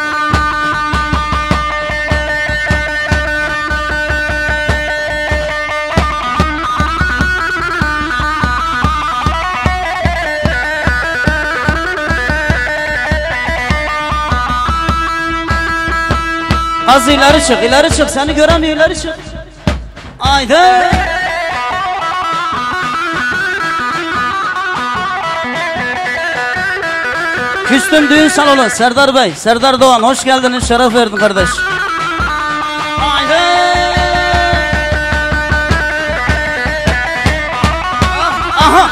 Az ileri çık, ileri çık. Seni göremiyor, ileri çık. Haydi. Küstüm düğün salonu Serdar Bey, Serdar Doğan hoş geldiniz, şeref verdin kardeş. Haydi. Aha.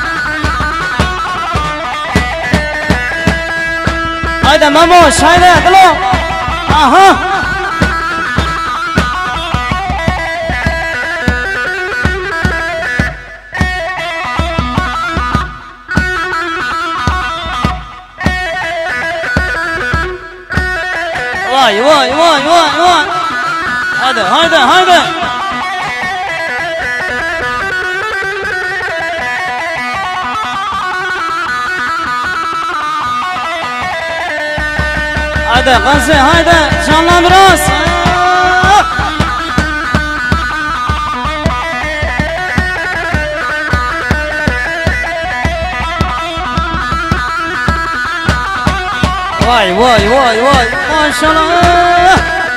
Haydi Memoş, haydi kılo. Aha. Vay vay vay vay vay. Hadi haydi haydi. Haydi Gazi haydi canlan biraz. Vay vay vay vay maşallah.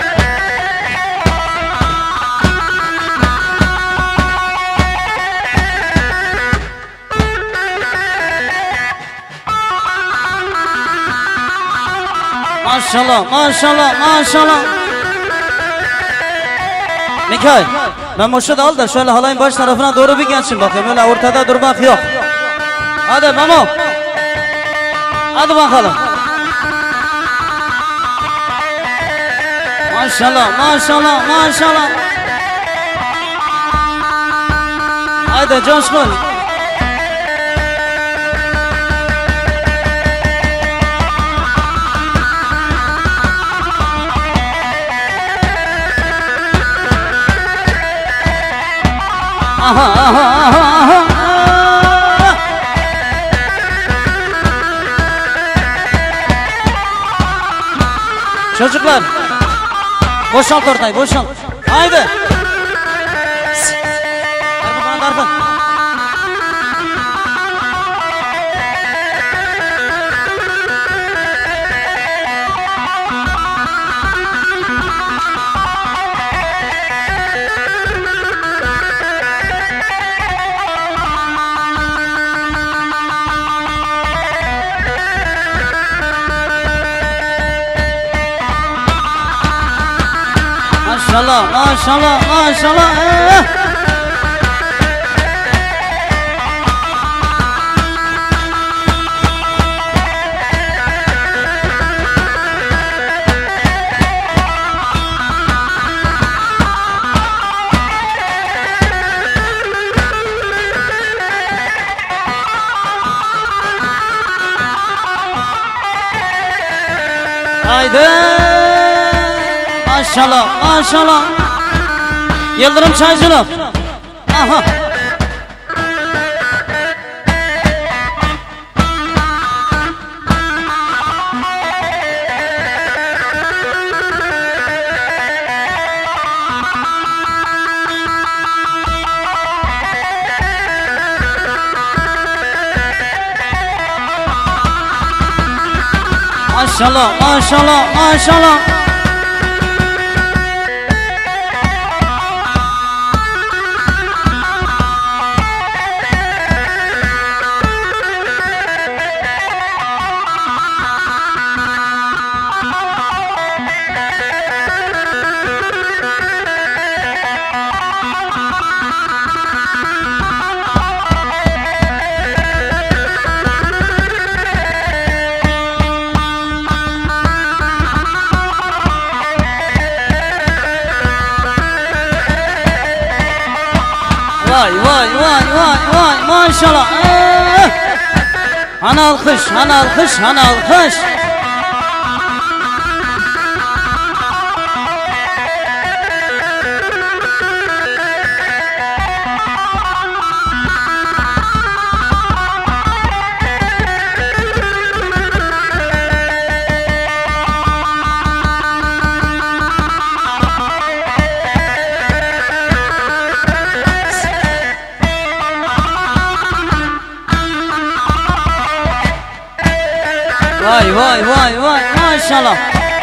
Maşallah maşallah maşallah. Mikail Memoş'u da al da şöyle halayın baş tarafına doğru bir geçin bakayım, öyle ortada durmak yok. Hadi Memo. Hadi bakalım. Maşallah maşallah maşallah. Haydi Coşkun. Aha aha aha aha. Çocuklar boşalt ortayı, boşalt. Haydi. Darbe bana darbe. Maşallah maşallah maşallah. Haydi. Maşallah maşallah. Yıldırım Çaycılık. Aha. Maşallah maşallah maşallah. Vay vay vay vay vay maşallah. Ana alkış, ana alkış, ana alkış. Vay vay vay vay maşallah.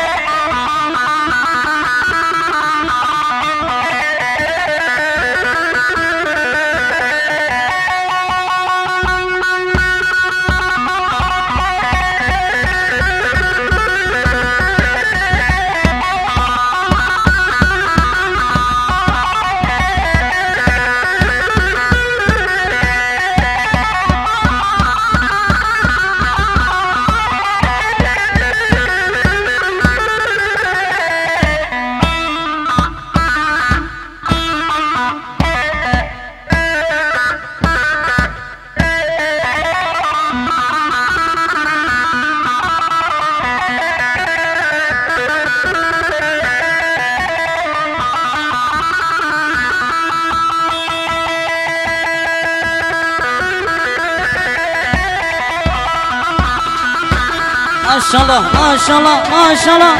Maşallah maşallah maşallah.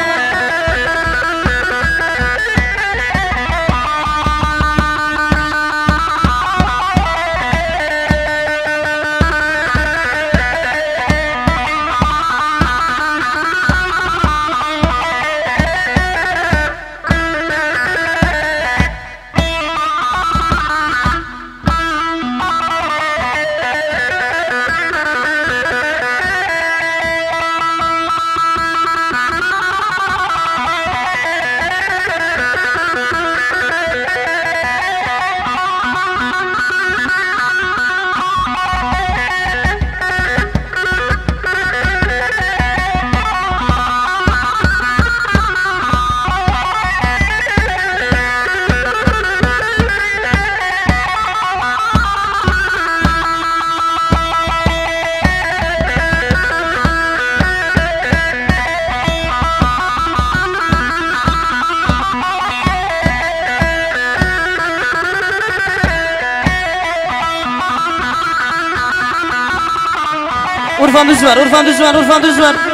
Urfan düz ver, Urfan düz ver, Urfan düz ver.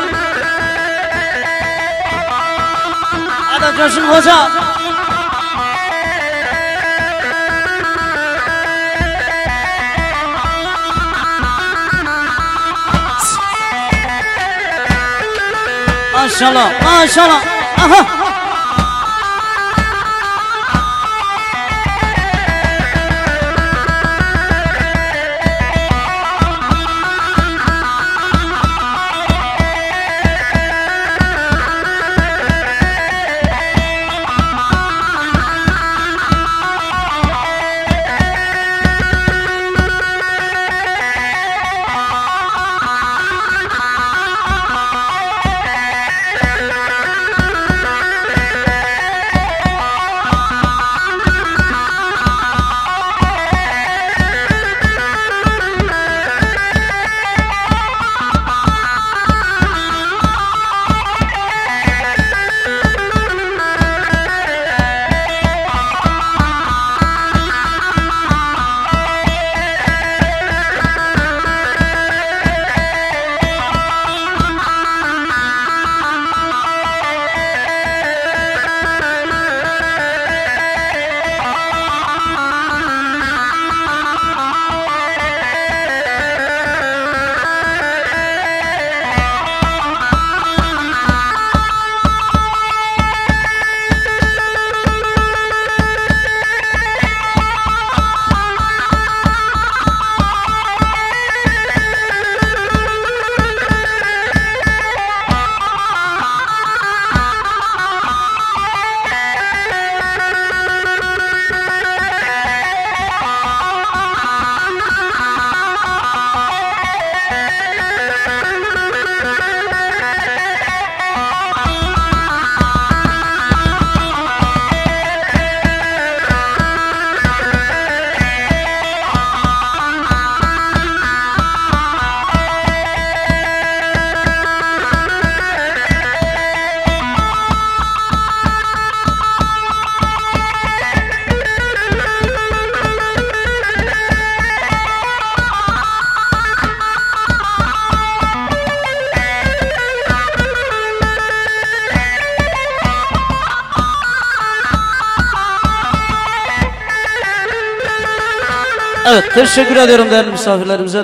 Hadi coşun hoca. Maşallah, maşallah. Aha. Evet, teşekkür ediyorum değerli misafirlerimize.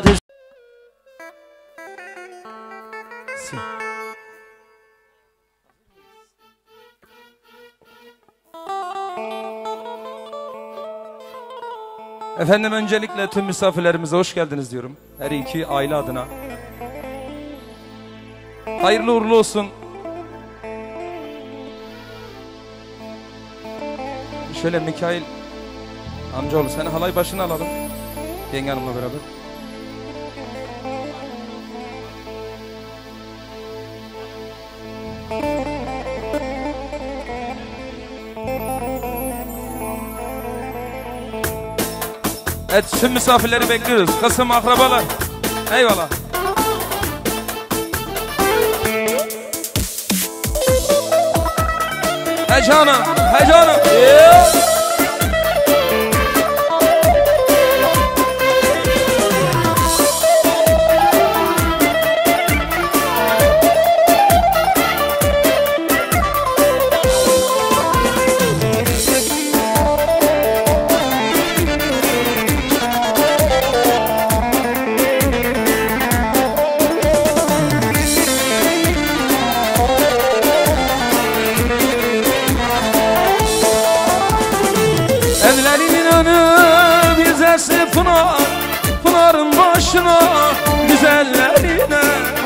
Efendim öncelikle tüm misafirlerimize hoş geldiniz diyorum. Her iki aile adına. Hayırlı uğurlu olsun. Şöyle Mikail amcaoğlu seni halay başına alalım. Yenge hanımla beraber. Evet tüm misafirleri bekliyoruz. Kısım akrabalar. Eyvallah. Heyecanım, heyecanım. Pınar, pınarın başına güzellerine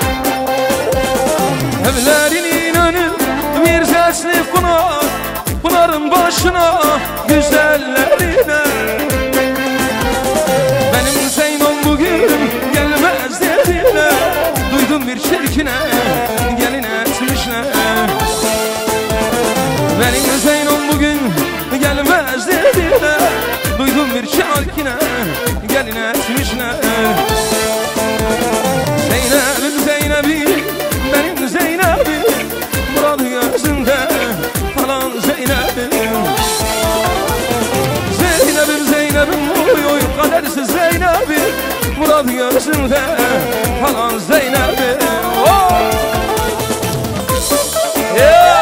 evlerinin önü bir sesli pınar, pınarın başına güzellerine benim Zeynom bugün gelmez dediler, duydum bir çirkine gelin etmişler. Benim Zeynom bugün gelmez dediler, duydum bir çirkine gelin etmişler. Zeynep'im Zeynep'im benim Zeynep'im, Murat gözünde falan Zeynep'im. Zeynep'im Zeynep'im oy oy kadersiz Zeynep'im, Murat gözünde falan Zeynep'im. Oh! Yeah!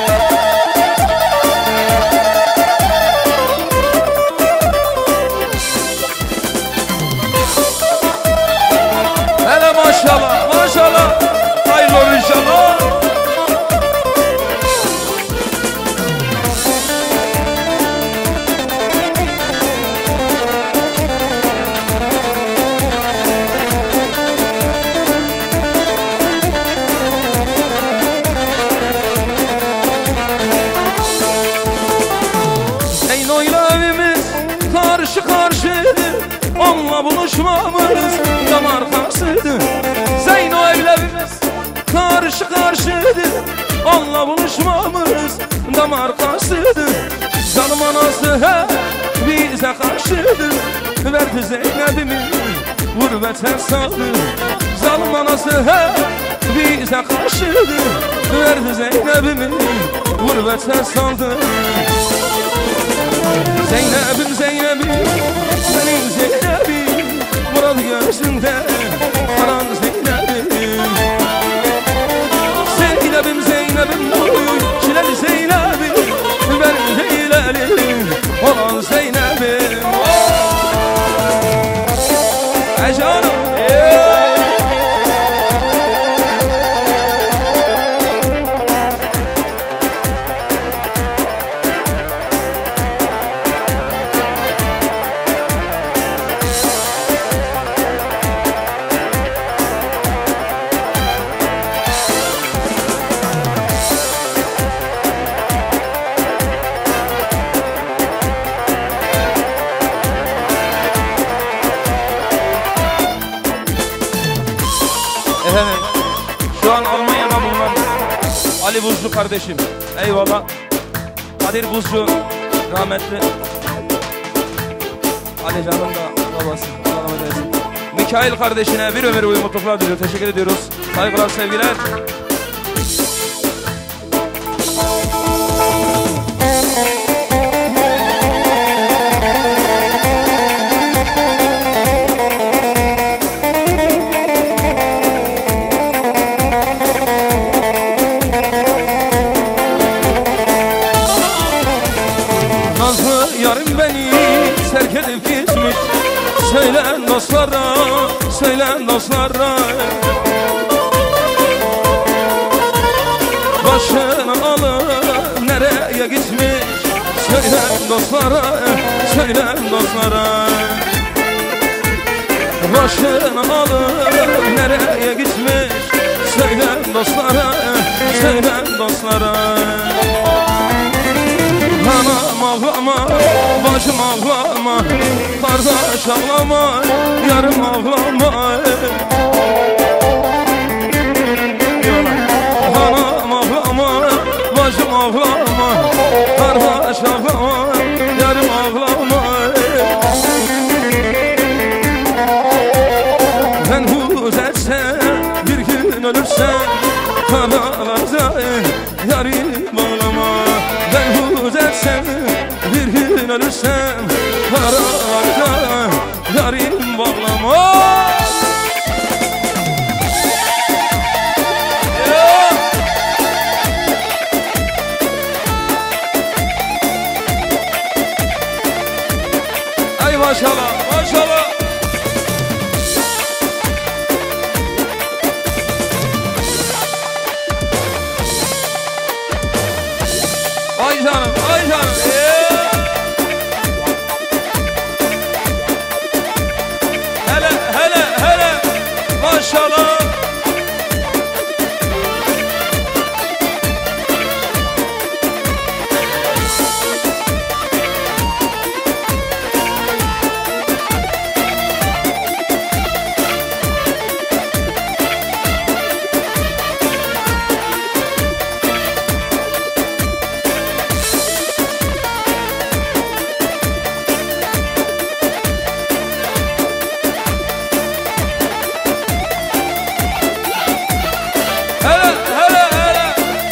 Maşallah, maşallah. Hayırlı olur inşallah. Zeyno'yla evimiz karşı karşıydı, onunla buluşmamız damar karşıydı. Zeyno evlerimiz karşı karşıydı, onunla buluşmamız damar karşıydı. Zalim anası hep bize karşıydı, verdi Zeynep'imi gurbete saldı. Zalim anası hep bize karşıydı, verdi Zeynep'imi gurbete saldı. Zeynep'im Zeynep'im benim Zeynep'im, Murat gözünde karan Zeynep'im. Zeynep'im Zeynep'im oy çileli Zeynep'im, benim Zeynep'im olan Zeynep'im. Hey canım. Efendim, şu an Almanya'da bulunan Ali Buzcu kardeşim, eyvallah. Kadir Buzcu, rahmetli. Ali Can'ın da babası, Allah rahmet eylesin. Mikail kardeşine bir ömür boyu mutluluklar diliyor, teşekkür ediyoruz. Saygılar, sevgiler. söyle dostlara. Başını alıp nereye gitmiş? Söyle dostlara, söyle dostlara. Başını alıp nereye gitmiş? Söyle dostlara, söyle dostlara. Anam ağlama, bacım ağlama, kardeş ağlama, yarım ağlama. Anam ağlama, bacım ağlama, kardeş ağlama, yarım ağlama. Ben huzetsem, bir gün ölürsem, kanalarda yarim ağlama. Ben huzetsem, bir gün ölürsem, kanalarda yarim bağlama. Ay maşallah, maşallah. Ay canım, ay canım. Hele, hele, hele. Maşallah. Hele, hele, hele.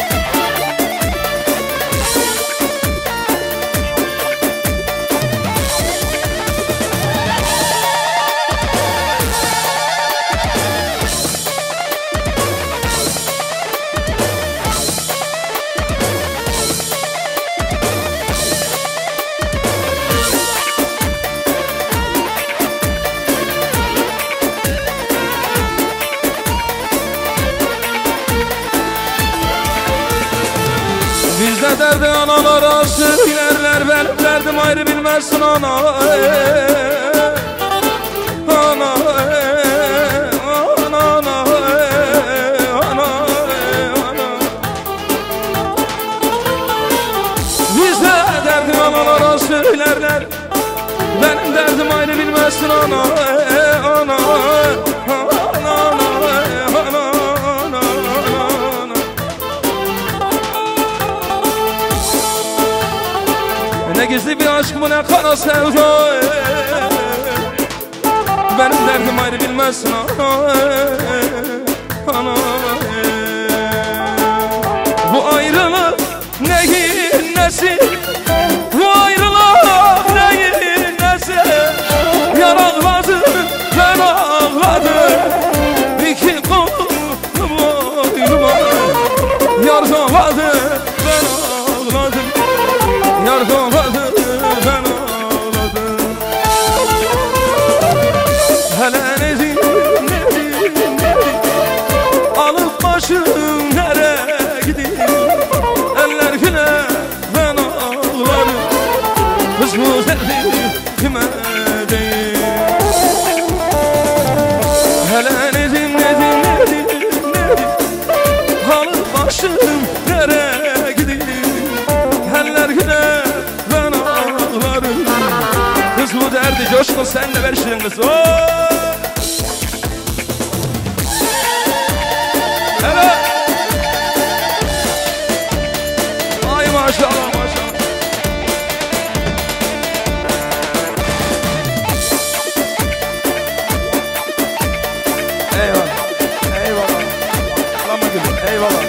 Bizde derdi analara söylerler, benim derdim ayrı bilmezsin ana. Ana, ana, ana, ana, ana. Bizde derdi analara söylerler, benim derdim ayrı bilmezsin ana. Ana, ana, ana, ana. Ne gizli bir aşk bu, ne kara sevda. Benim derdim ayrı bilmezsin ana, ana. Bu ayrılık neyin nesi? Bu ayrılık neyin nesi? Yar ağladı, ben ağladım. İki kolum boynuma. Yar ağladı, ben ağladım. Yar ağladı, ben ağladım. Hele nedir, nedir, nedir? Alıp başım nereye gideyim? Eller güne ben ağlarım. Kız bu derdi kime değil? Hele nedir, nedir, nedir, nedir? Alıp başım nereye gideyim? Eller güne ben ağlarım. Kız bu derdi coşkun, sen de ver şirin kız. Evet. Ay maşallah, maşallah. Eyvallah, eyvallah. Lama gülüm, eyvallah.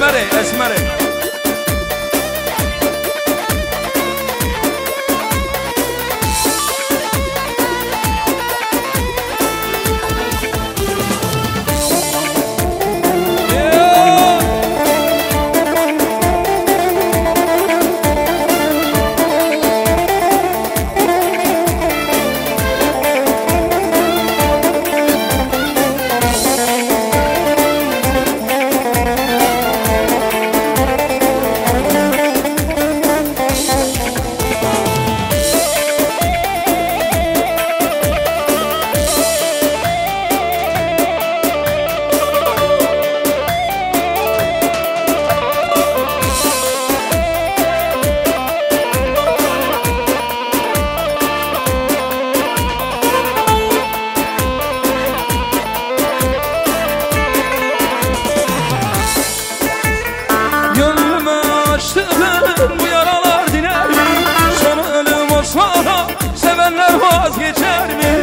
Esmeri, esmeri. Bu yaralar diner mi? Sonu ölüm olsa da sevenler vazgeçer mi?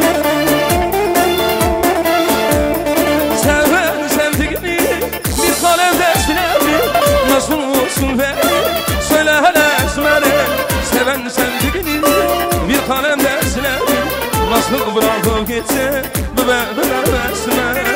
Seven sevdiğini bir kalemde siler mi? Nasıl olsun beni söyle hele esmeri. Seven sevdiğini bir kalemde siler mi? Nasıl bırakıp gitse bu esmeri.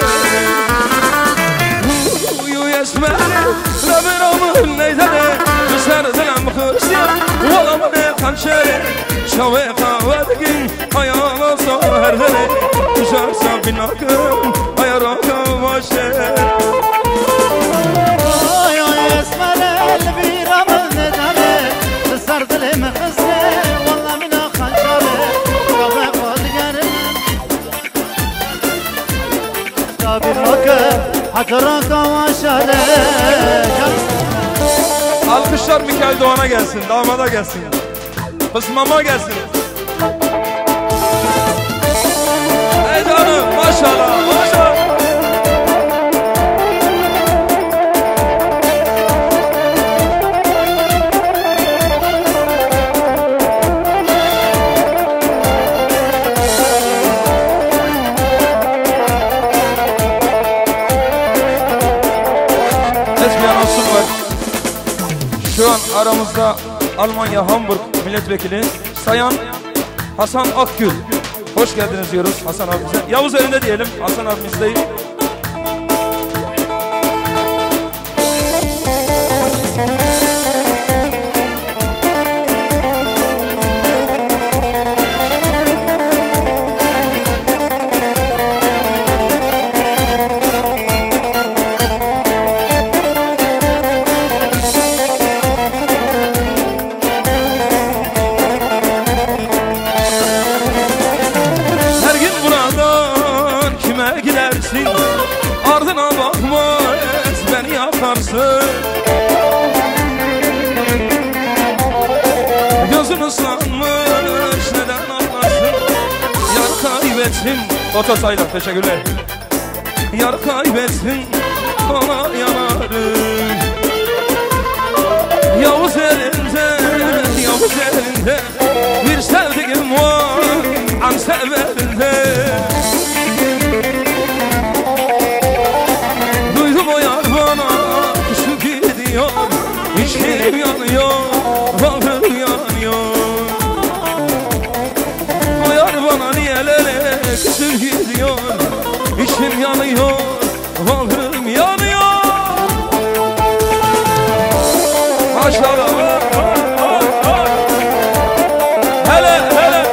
Uyu esmeri Rabbiramın neydene Kısar dilim kırsın Valamı ne kançeri Şavi kahvedgin Ayağına sahar dene Kısarsa binakım Ayaraka başer Oy oy esmeri Rabbiramın neydene Kısar dilim kırsın Valamı ne kançeri Şavi kahvedgin Rabbiramın Alkışlar Mikail Doğan'a gelsin, damada gelsin, kısmama gelsin. Ey canım maşallah maşallah. Şu an aramızda Almanya Hamburg milletvekili Sayın Hasan Akgül. Hoş geldiniz diyoruz Hasan abimize. Yavuz elinde diyelim Hasan abimiz değil. Ardına bakma beni yakarsın. Gözün ıslanmış neden ağlarsın? Yar kaybettim. Otosayla teşekkürler. Yar kaybettim bana yanarım. Yavuz elinde bir sevdiğim var an severinde. İçim yanıyor, bağrım yanıyor. O yar bana niyelere küsür gidiyor. İçim yanıyor, bağrım yanıyor. Maşallah. Hele hele.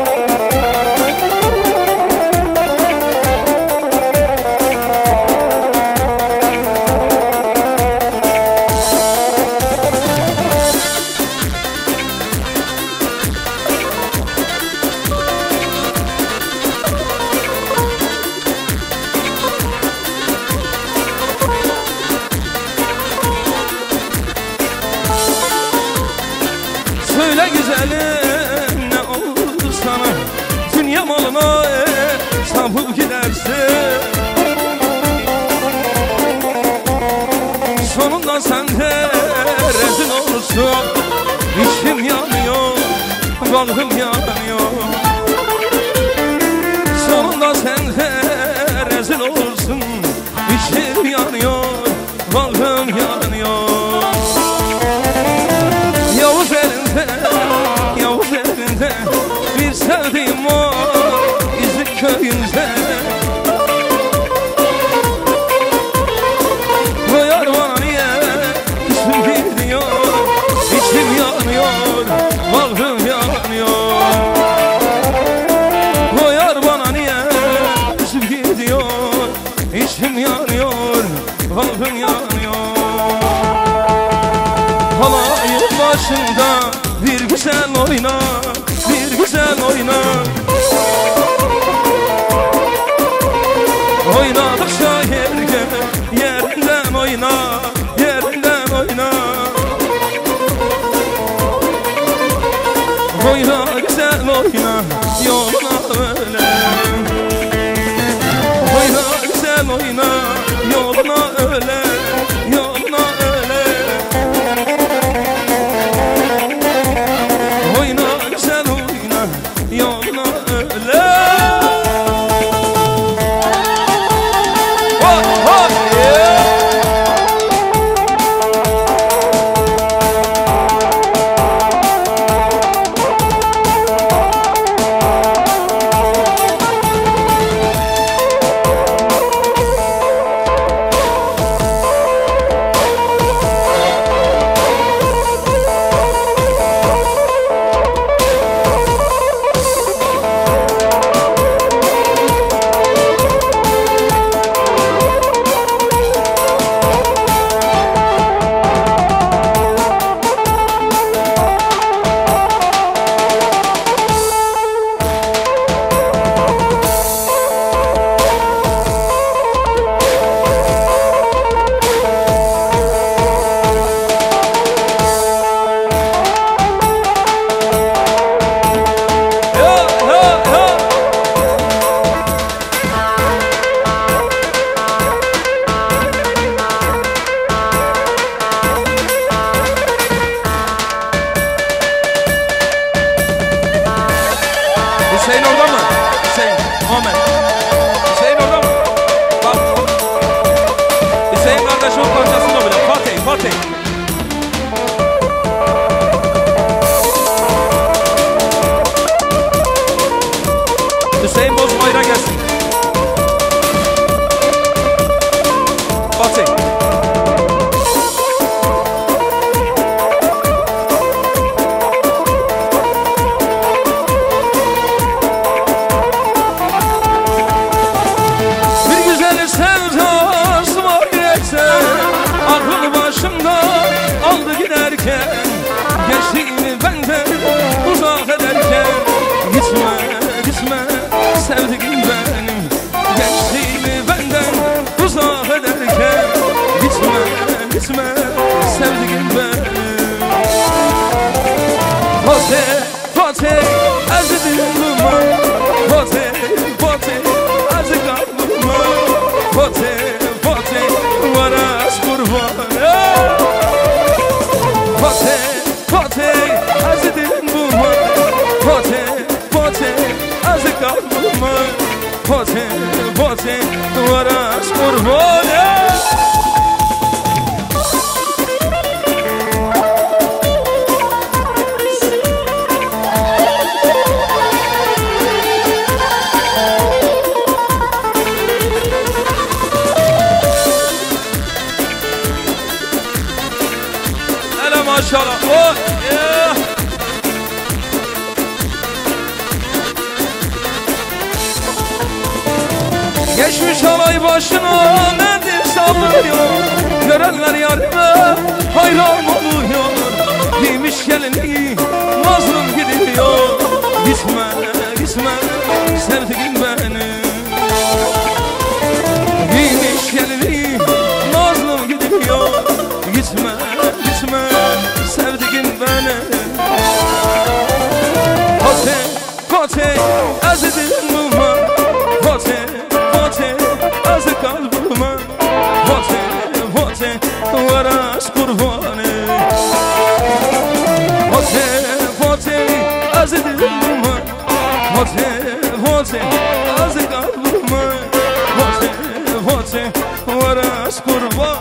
Söyle güzelim ne oldu sana? Dünya malına sapıp gidersin. Sonunda sen de rezil olursun. İçim yanıyor, bağrım yanıyor. Sonunda sen de rezil olursun. İçim yanıyor, bağrım yanıyor. geleyim o İzlik köyünde. O yar bana niye ismim gidiyor, içim yanıyor, kalbim yanıyor. O yar bana niye ismim gidiyor, içim yanıyor, kalbim yanıyor. Halayın başında bir güzel oyna, bir güzel oyna. Oynadıkça yerinden oyna, yerinden oyna. Oyna güzel oyna, yoluna öyle. Oyna güzel oyna, yoluna öyle, yoluna öyle. Oyna güzel oyna, yoluna öyle. Hüseyin orada mı? Hüseyin, Ahmet. Hüseyin orada mı? Bak. Hüseyin kardeşim parçasını bile. Fatih, Fatih. Hüseyin Bozmayır'a gelsin. Fatih. Aklım başımda aldı giderken, gençliğimi benden uzak ederken. Gitme, gitme sevdiğim benim, gençliğimi benden uzak ederken. Gitme, gitme sevdiğim benim. Fatih, Fatih ezdim duman, Fatih, Fatih ezik kalbıma. Fatih, Fatih varas kurban. Fatih, Fatih ezdim duman, Fatih, Fatih ezik kalbıma. Fatih, Fatih varas kurban. Maşallah. Oh, yeah. Geçmiş alay başına nedir sallıyor, görenler yarime hayran oluyor. Giymiş gelini mazlum gidiyor. Gitme, gitme sevdiğim benim. Giymiş gelini mazlum gidiyor. Gitme, gitme sevdiğim benim. Fatih, Fatih ezdim duman, Fatih, Fatih ezik kalbıma. Fatih, Fatih varas kurbanı. Fatih, Fatih ezdim duman, Fatih, Fatih ezik kalbıma. Fatih, Fatih varas kurbanı.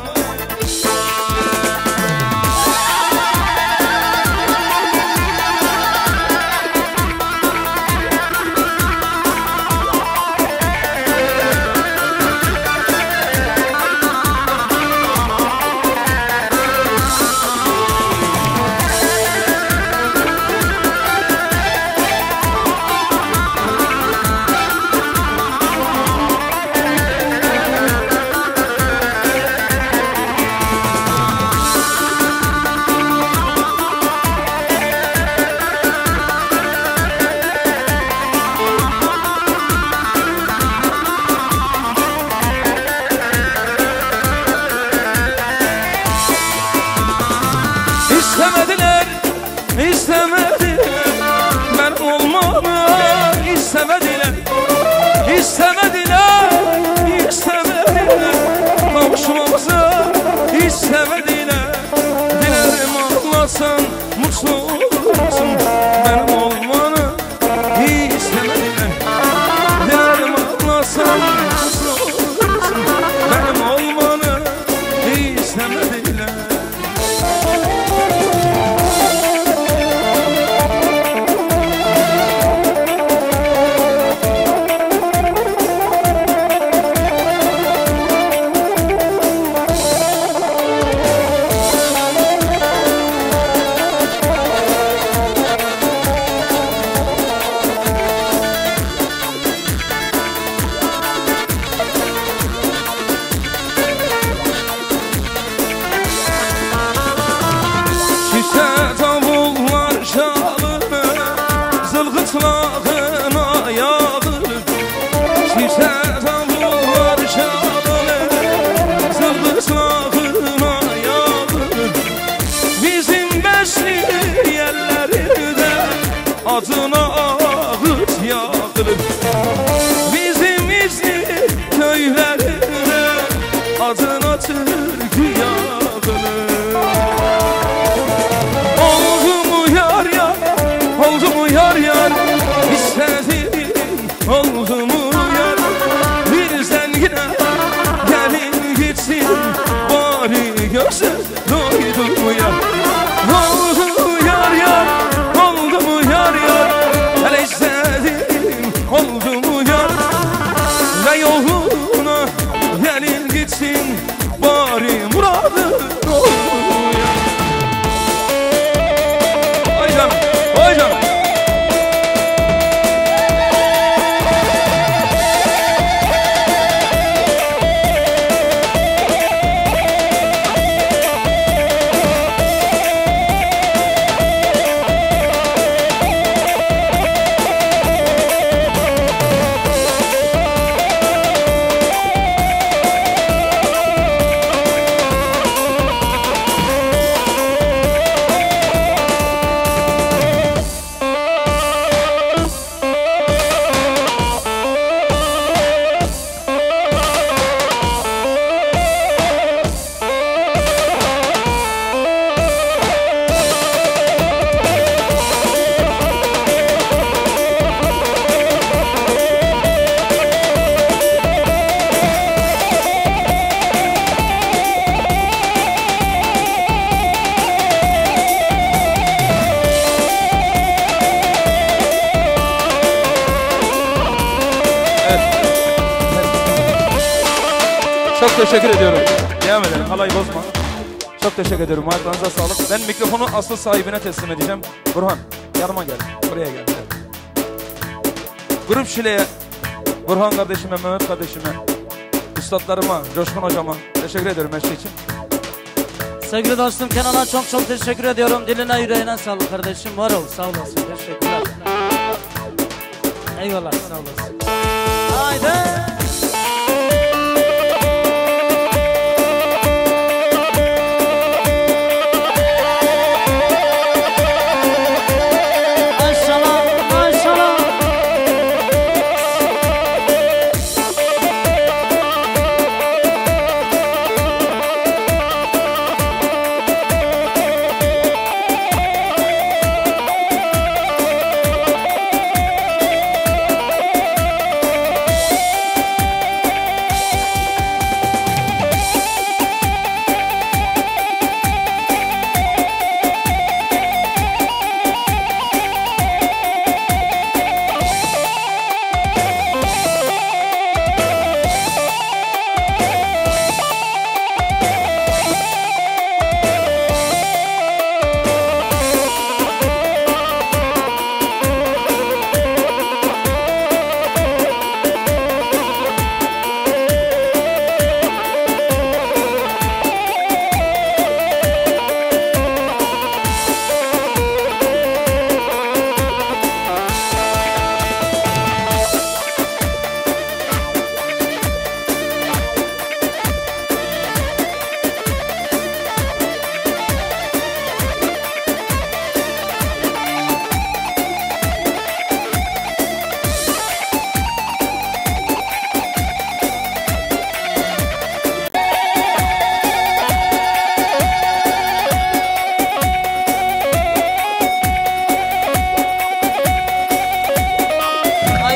bağlasan mutlu olursun. Benim olmanı istemediler. Dilerim bağlasan mutlu olursun. Benim olmanı istemediler. Adına ağıt yağılır. Bizim İzmir köylerine adına türkü yağılır. Oldu mu yar yar, oldu mu yar yar, İstediğin oldu mu yar. Bir zengine gelin gitsin, bari gözü doydu mu yar. Oldu mu yar yar, oldu mu yar yar, hele istediğim oldu mu yar. Ve yoluna gelin gitsin, bari muradı oldu mu yar. Ay canım, ay canım. Çok teşekkür ediyorum. Devam edelim. Halayı bozma. Çok teşekkür ediyorum. Ayaklarınıza sağlık. Ben mikrofonu asıl sahibine teslim edeceğim. Burhan yanıma gel. Buraya gel. Grup Şile'ye, Burhan kardeşime, Mehmet kardeşime, üstadlarıma, Coşkun hocama teşekkür ediyorum her şey için. Sevgili dostum Kenan'a çok teşekkür ediyorum. Diline yüreğine sağlık kardeşim. Var ol, sağ olasın. Teşekkürler. Eyvallah, sağ olasın. Haydi.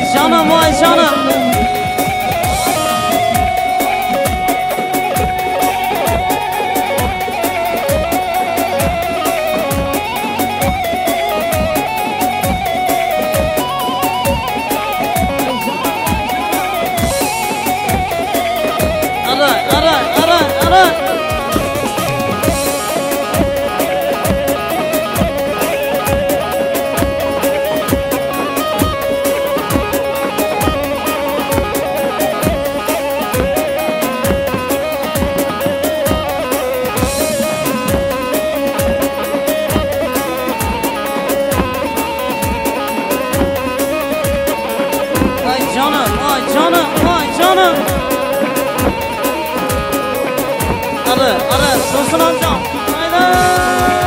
canım vay canım. Ara. Vay canım. Ara, Tosun amcam. Haydi.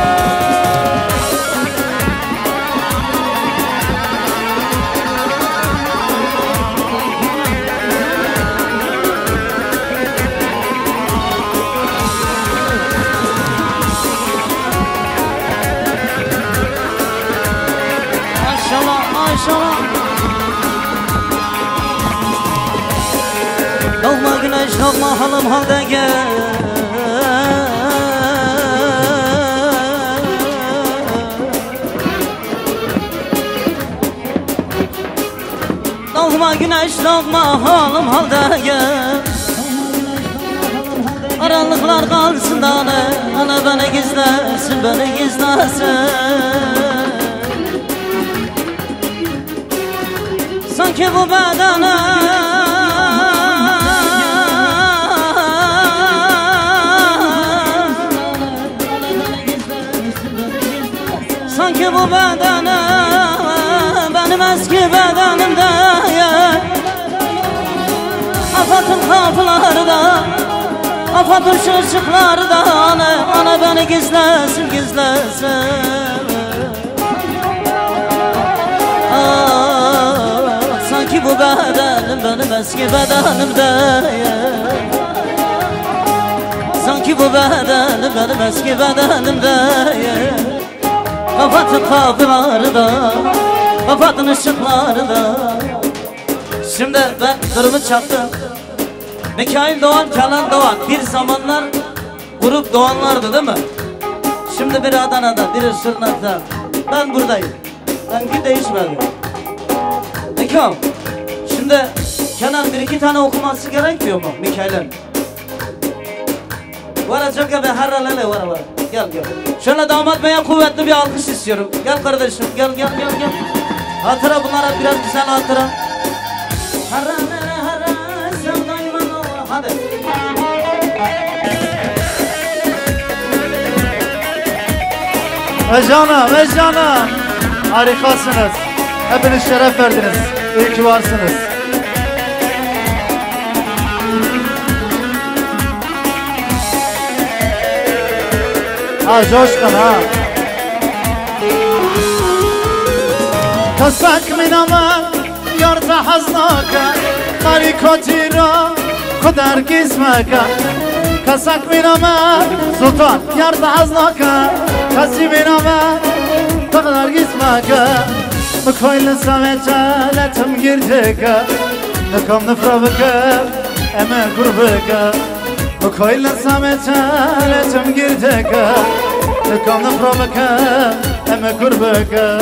Maşallah. Doğma güneş, doğma halım halde gel. Doğma güneş, doğma halım halde gel. Aralıklar kalsın da ana beni gizlesin. Sanki bu bedene benim eski bedenimde Afatın kapıları da Afatın ışıkları da ana beni gizlesin Sanki bu bedenim benim eski bedenimde Sanki bu bedenim benim eski bedenimde Afatın kapıları da Afatın ışıkları da Şimdi ben durumu çaktım Mikail Doğan, Kenan Doğan Bir zamanlar grup Doğanlardı değil mi? Şimdi biri Adana'da, biri Şırnak'ta Ben buradayım Benimki değişmedi Mikail Şimdi Kenan bir iki tane okuması gerekmiyor mu Mikail'in? Varacak ya be herhalde var Gel Şöyle damat beye kuvvetli bir alkış istiyorum Gel kardeşim gel Hatıra bunlara biraz güzel hatıra Hadi Canım harikasınız Hepiniz şeref verdiniz İyi ki varsınız Coşkun Kasak minama Yarda haznaka Marikotira Kudar gizmaka Kasak minama Sultan Yarda haznaka Kasi minama Kudar gizmaka Mkoyla sameta Latam girdeka Nakam nifrabaka Eme gurbeka Mkoyla sameta Latam girdeka Nakam nifrabaka Eme gurbeka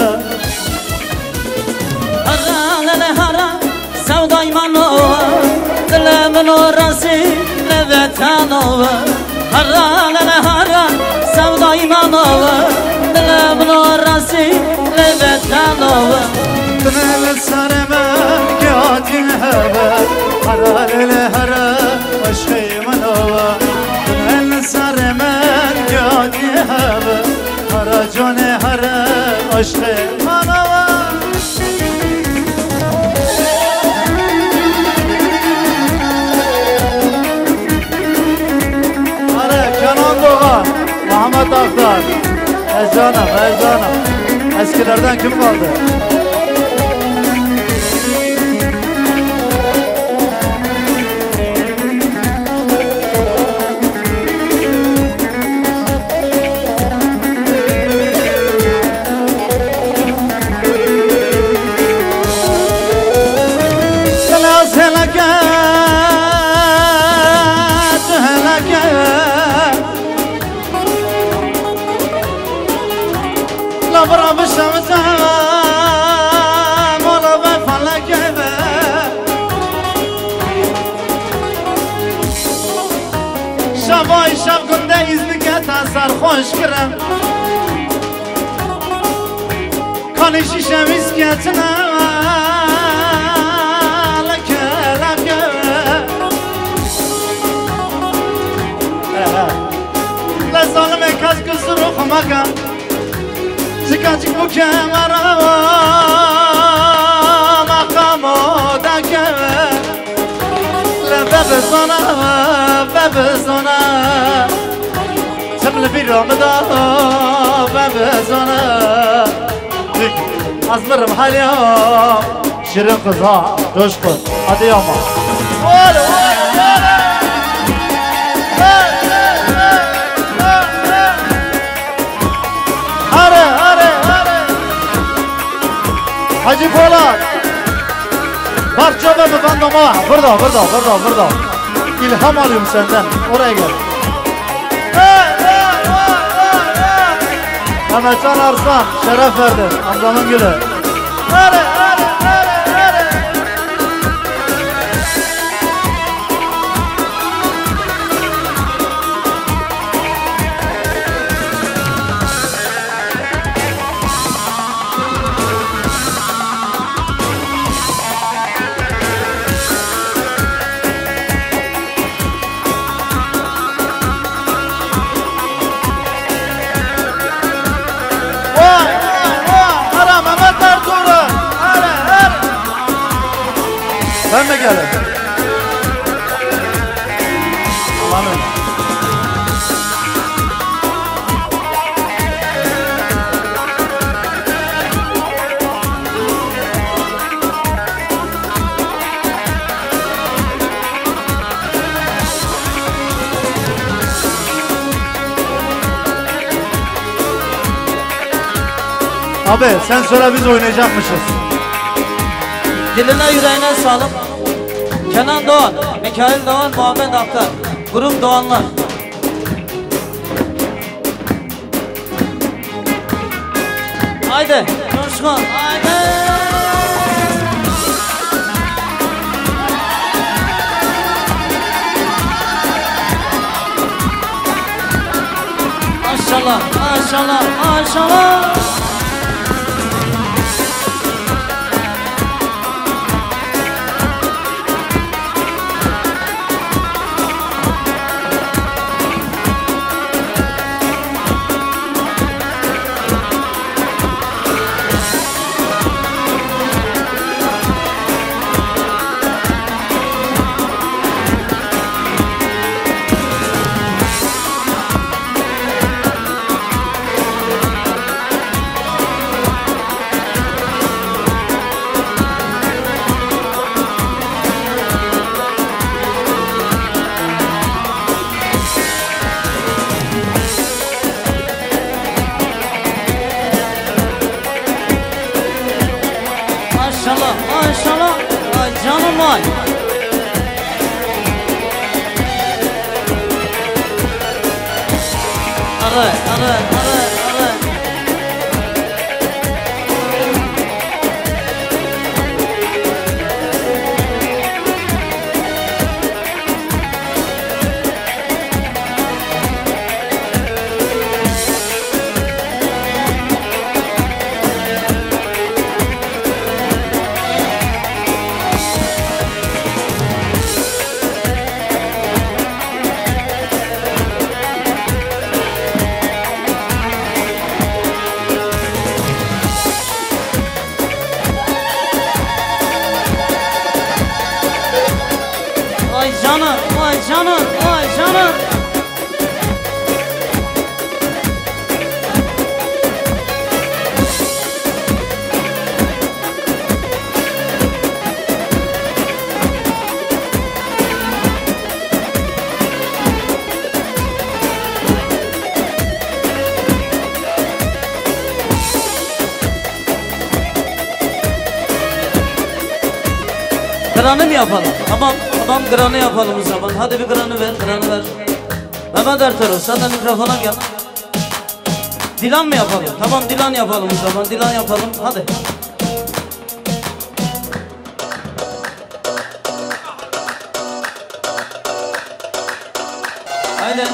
Hara Sevday manova Dilemin orası Levetanova Hara Sevday manova Dilemin orası Levetanova Dünel sareme Gâtin heve Hara Aşkı manova Dünel sareme Gâtin heve Hara cane hara Aşkı manova Muhammed Aktar Ercanım Eskilerden kim kaldı? لا برا بالشمس ولا بفلك شبای شب کنده ایزنگت از سرخوش کرم کانی شیشه میسکتنه لکه لکه لزالم کس کس رو خمکم زکاچک بکه مرا مقامو دکه ببزانه سمل بی رامدا ببزانه از مرم حالیم شیرین قضا دوش کن هدی آما Hacı Polat Barçaba Mefendama Burada İlham alıyorum senden oraya gel Mehmetcan Arslan şeref verdin amcamın gülü Ben de gelin. Amanın. Abi sen söyle biz oynayacakmışız. Diline yüreğine sağlık. Kenan Doğan, Mikail Doğan, Muhammed Aktar. Grup Doğanlar. Haydi, coşkun, haydi. Maşallah, maşallah, maşallah. Maşallah, maşallah, ay canım ay. Arı. Ay canım. Granı mı yapalım? Tamam, tamam granı yapalım o zaman. Hadi bir granı ver, granı ver. Mehmet Ertuğrul, sen de mikrofona gel. Dilan mı yapalım? Tamam Dilan yapalım o zaman, Dilan yapalım. Hadi. Haydi.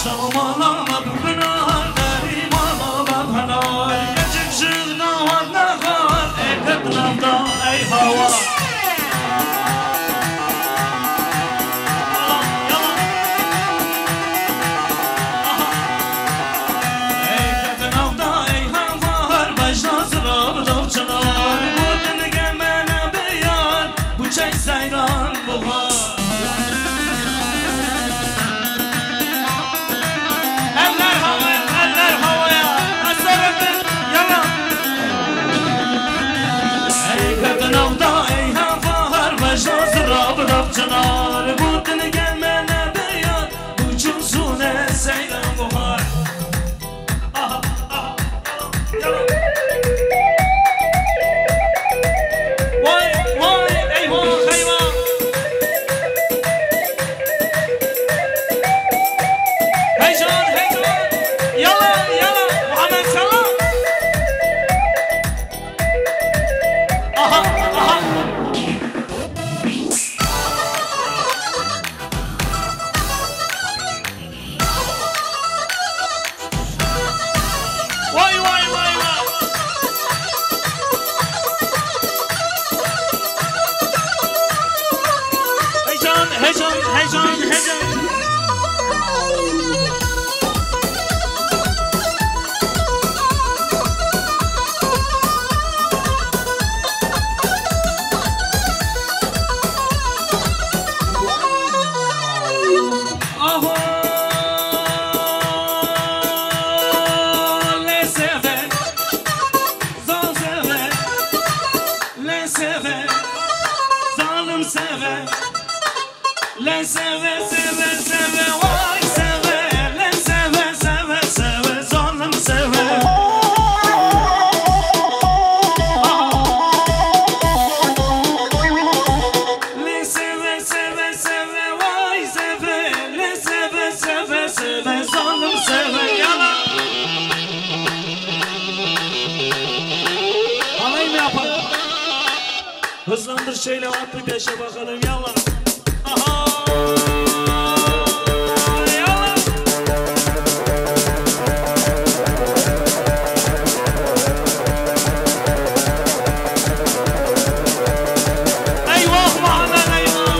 Salmalama pınar derim alala pınar Gecik şığına var ne var etrafta ey hava Çınar bu dini gelmene beyan Uçun sune seyran buhar Aha aha yalan Vay vay eyvah eyvah Heyecan heyecan Yalan yalan Muhammed Salam Aha aha Vay vay vay vay Heyecan heyecan heyecan heyecan Hızlandır şöyle at bir beşe bakalım yallah. Aha. Yallah. Eyvah Muhammed eyvah.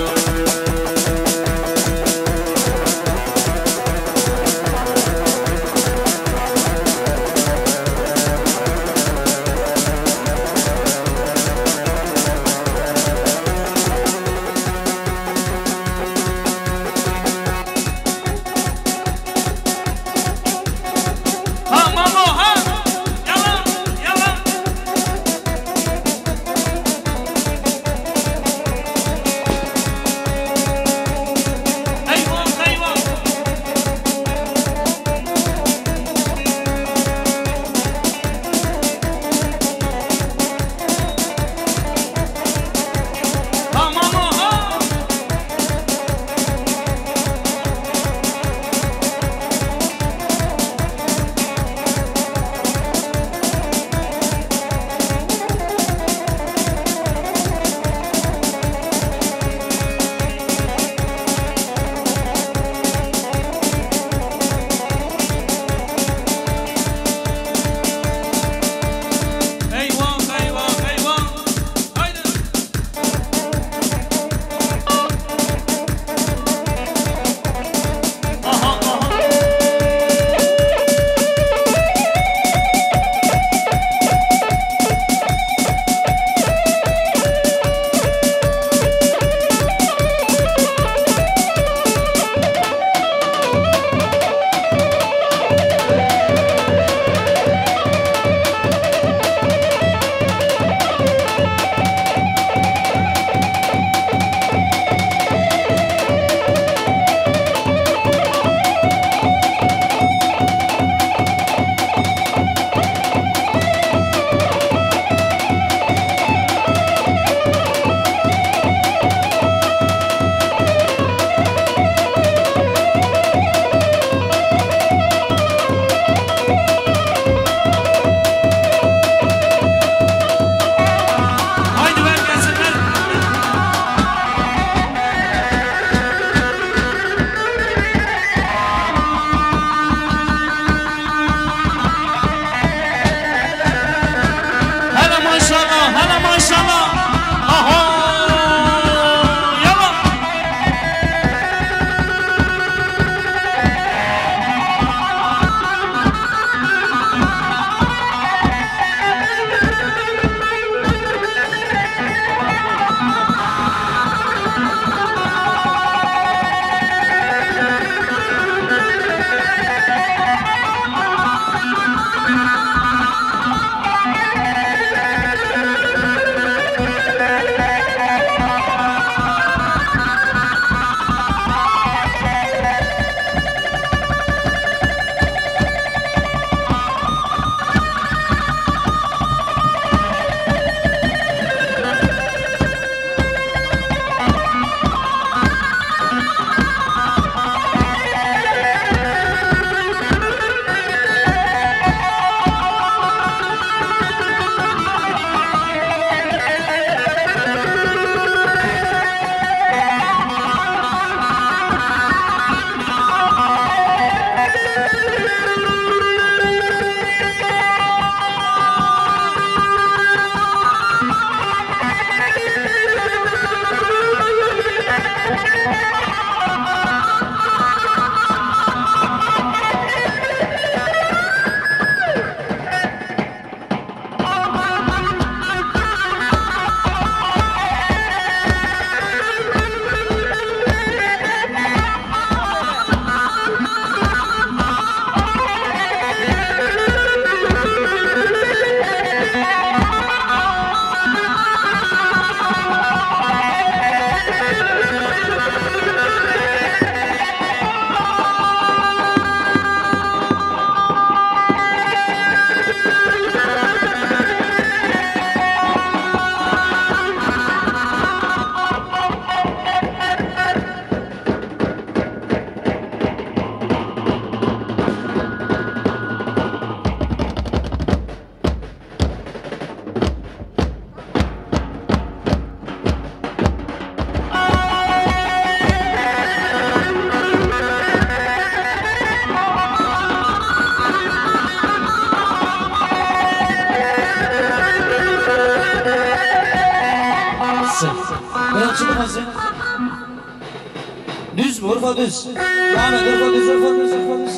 Urfa düz. Devam et. Urfa düz, Urfa düz, Urfa düz.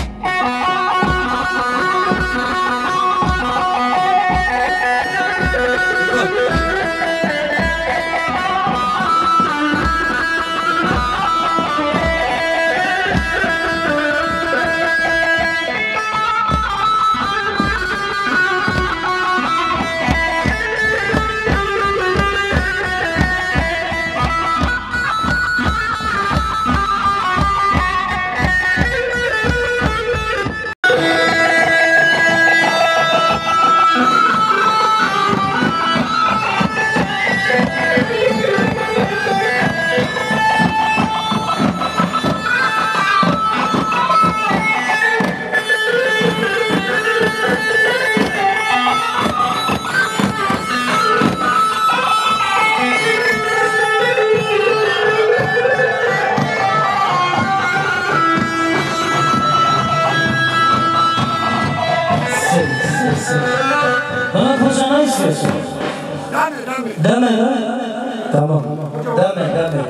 Bana paşa ne istiyorsun? Deme. Tamam. Deme.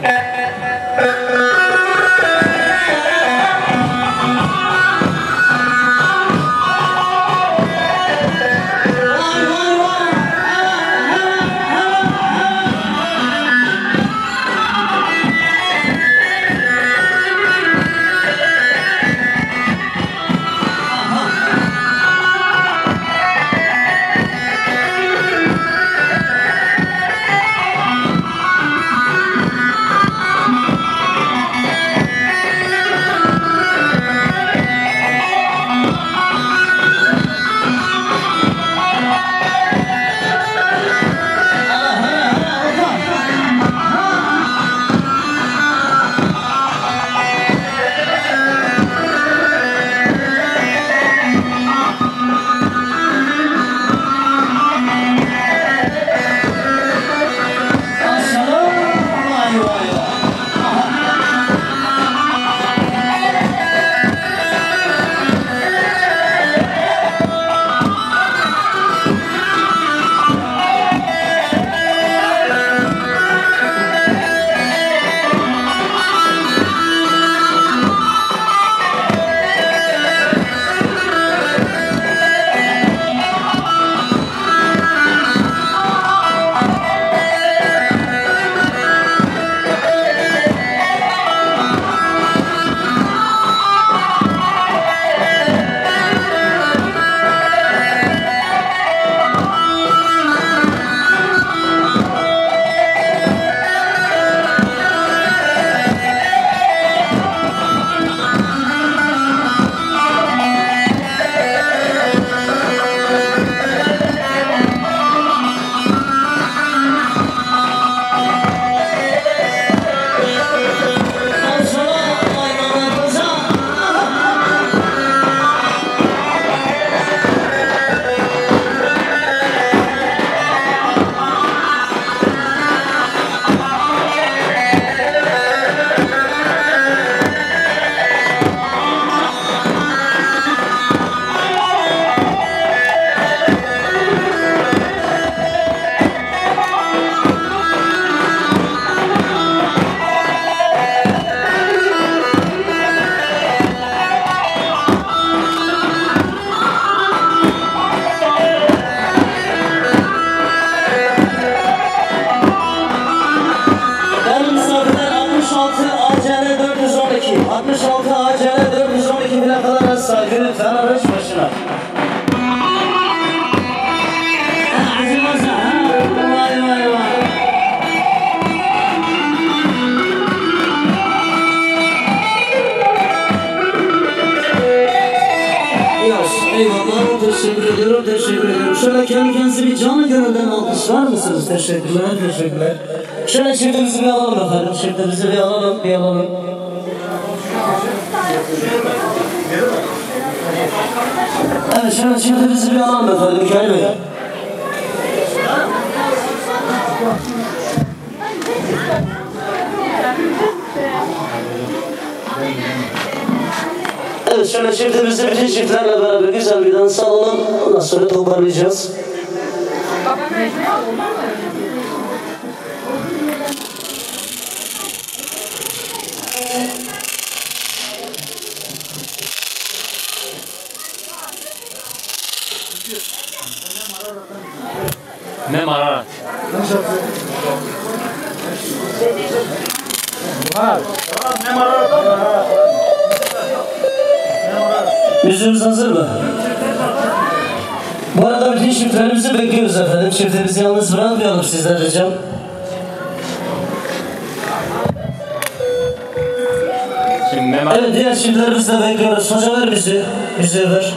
Lütfen araç başına. Acımasa. Vay. Eyvallah, teşekkür ediyorum. Şöyle kendi kendinize bir canı gönülden alkış var mısınız? Teşekkürler. Şöyle çiftimizi bir alalım efendim, çiftimizi bir alalım. Evet, şöyle çiftimizi bir alalım efendim, Mikail Bey. Evet, şöyle çiftimizi bütün çiftlerle beraber güzel bir dans alalım. Ondan sonra toparlayacağız. Ne mararat? Yüzümüz hazır mı? Bu arada bütün çiftlerimizi bekliyoruz efendim. Çiftlerimizi yalnız bırakmayalım sizden ricam. Evet, diğer çiftlerimizi de bekliyoruz. Hoca ver müziği. Müziği ver.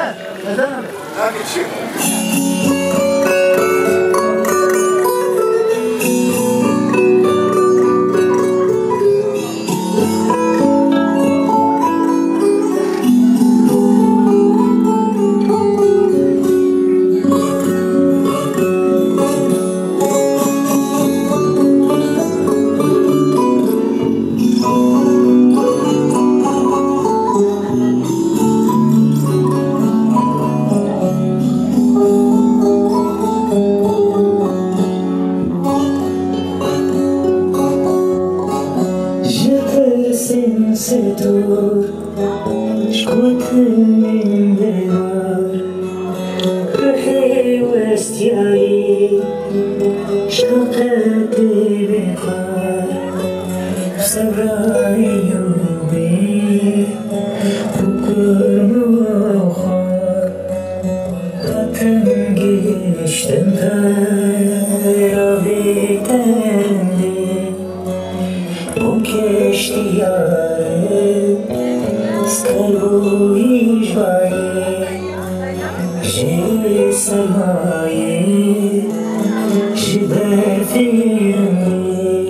C'est tout, je crois que واشتياقي اشتقت بك صبر يومي وكل مخاط geçtim biterdi bu geçti yarın skalbu işvayı şey sermaye şiber firmi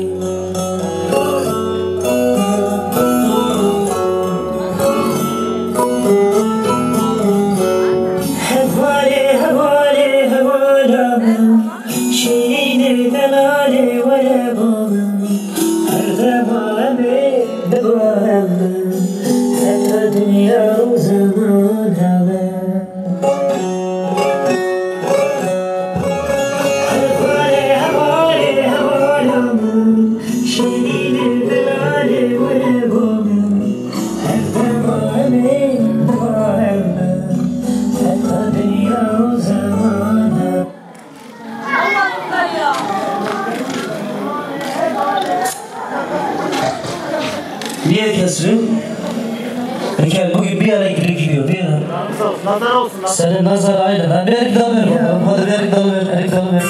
Niye kesiyorum? Peki bugün bir yere gidiyor, bir yere. Nazar olsun lan. Senin nazar aynı. Ben bir erik dalı ver bakalım. Hadi bir erik dalı ver, erik dalı ver.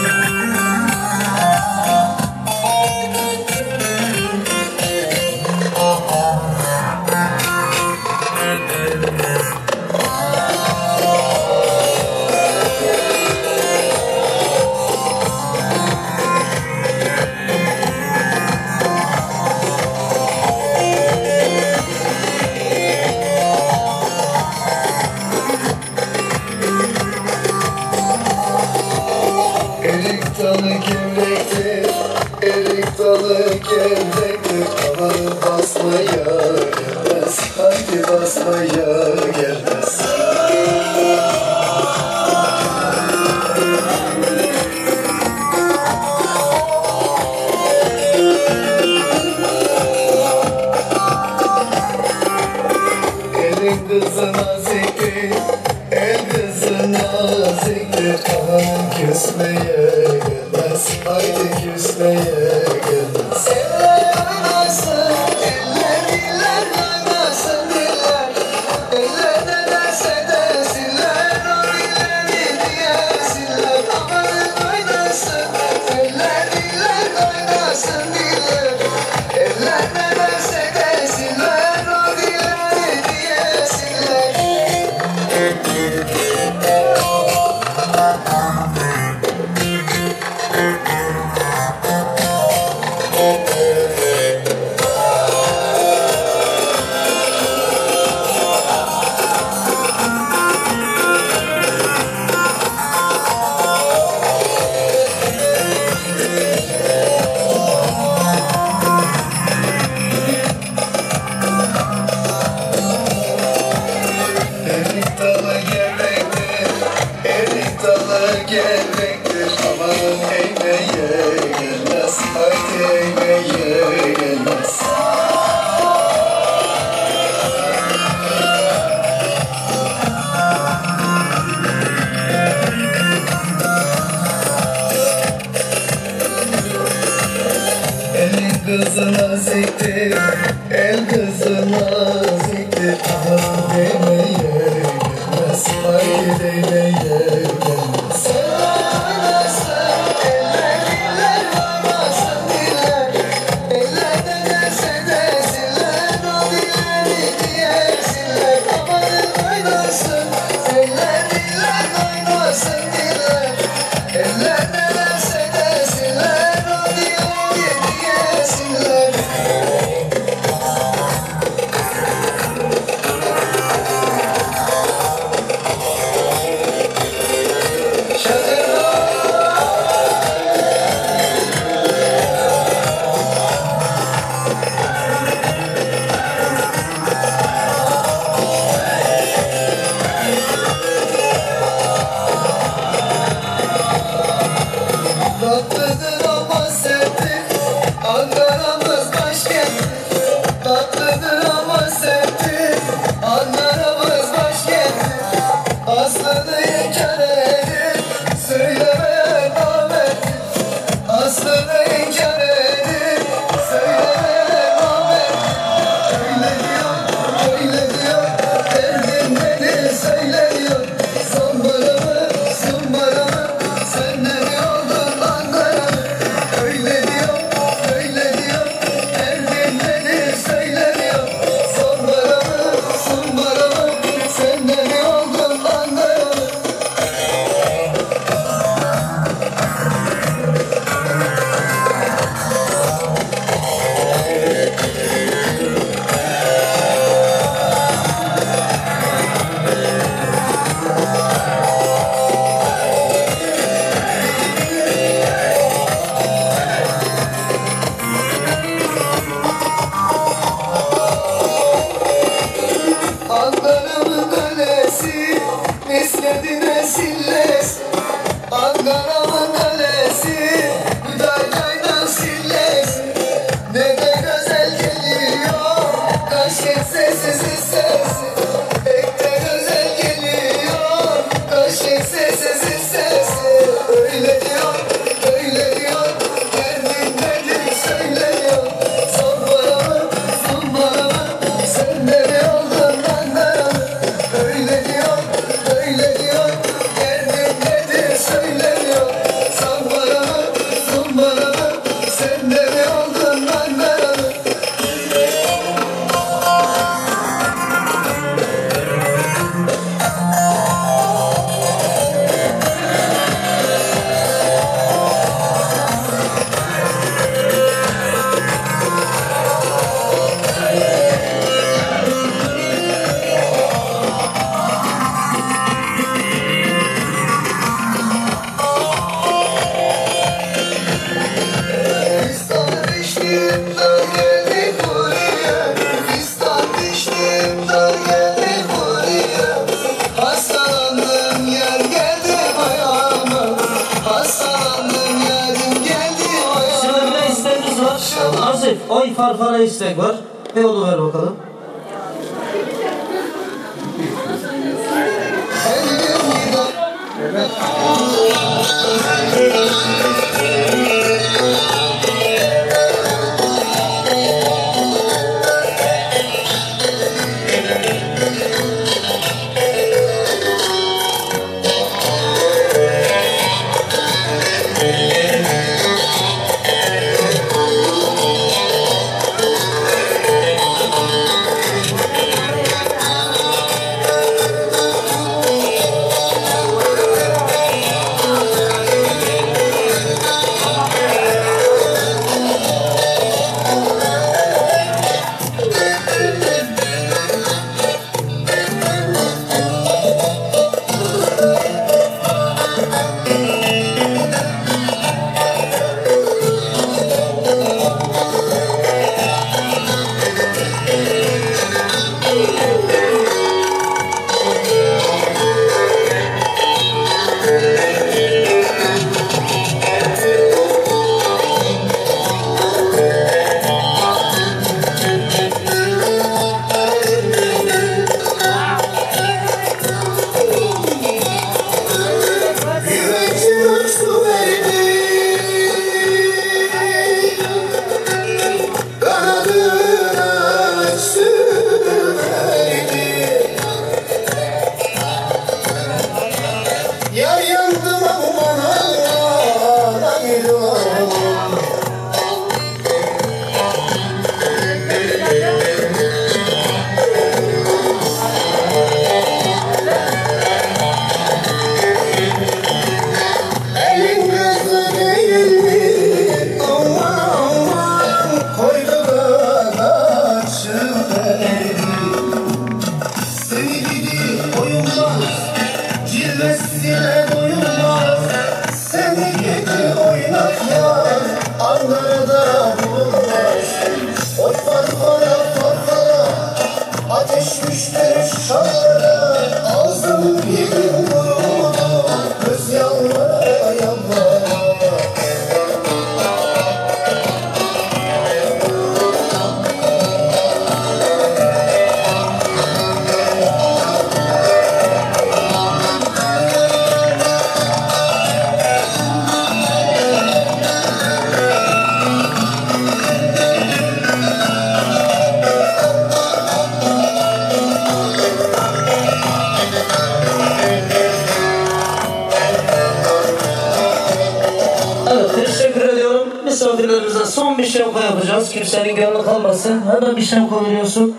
Gevrektir aman basmaya gelmez, haydi basmaya gelmez. Elin kızı naziktir, el kızı naziktir, aman küsmeye gelmez, haydi küsmeye gelmez. Eller oynasın, eller oynasın diller, eller ne derse desinler, o dilleri diyesinler. Aman oynasın, eller oynasın diller, eller ne derse desinler, o dilleri diyesinler. Gevrektir aman eğmeye gelmez, haydi eğmeye gelmez. naziktir, el kızı naziktir. Aman demeye gelmez, ay demeye gelmez. Oynasın eller diller, oynasın diller. Eller ne derse desinler, o dilleri diyesinler. Aman oynasın eller diller, oynasın diller. Eller ne derse desinler, o dilleri diyesinler. Tatlıdır ama serttir, Ankara'mız başkent. Tatlıdır ama serttir, Ankara'mız başkent. Aslını inkar edip söylemeye davettir. Aslını inkar edip söylemeye davettir. Öyle diyor, derdim beni söylemiyor. Zambara mı, sen ne oldun Ankara mı? Öyle diyor, derdim beni söylemiyor. Zambara mı, sen ne oldun Ankara mı? Ankara'mın kalesi, misketine silles. Ankara'mın kalesi, Hüdaykay'dan silles. Ne de güzel geliyor, kaşık sessiz sesi. Pek de güzel geliyor, kaşık sessiz sesi. Öyle diyor, derdim nedir söylemiyor. Zambara mı, sen ne oldun Ankara mı? Öyle diyor, derdim nedir söylemiyor. Zambara mı, sen ne oldun Ankara mı? Fistan diştim dar geldi buraya. Fistan diştim dar geldi buraya. Hastalandım yer geldi ayağıma. Hastalandım yerim geldi Şimdi ayağıma. bir de isteğimiz var. Nazif, oy farfara istek var. Bir onu ver bakalım. şapka yapacağız. Kimsenin gönlü kalmasın. Hemen bir şapka veriyorsun.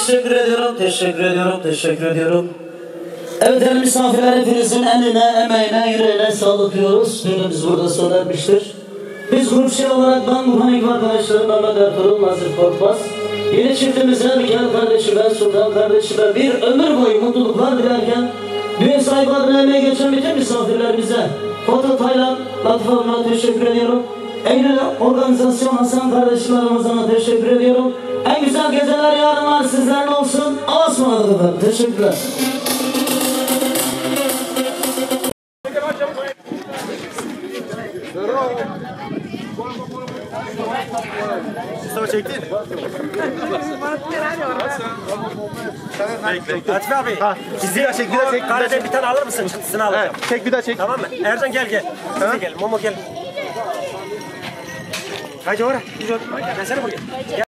teşekkür ediyorum, teşekkür ediyorum, teşekkür ediyorum. Evet değerli misafirler, hepinizin eline, emeğine, yüreğine sağlık diyoruz. Düğünümüz burada sona ermiştir. Biz grupçu olarak ben bu panik arkadaşlarım Mehmet Ertuğrul, Nazif Korkmaz. Yeni çiftimize Mikael kardeşime, Sultan kardeşime bir ömür boyu mutluluklar dilerken düğün sahibi adına emeği geçen bütün misafirlerimize Foto Taylan, Latif abime teşekkür ediyorum. Eylül Organizasyon Hasan kardeşime, Ramazan'a teşekkür ediyorum. En güzel geceler yarınlar sizlerle olsun. Allah'a ısmarladık efendim. Teşekkürler. Mustafa çektin. Latif abi. Bizi de çek, bir daha çek. Kareden bir tane alır mısın? Çıktısını alacağım. Evet, çek, bir daha çek. Tamam mı? Ercan gel gel. Siz de gel. Momo gel. Hadi oraya. Gelsene buraya. Gel.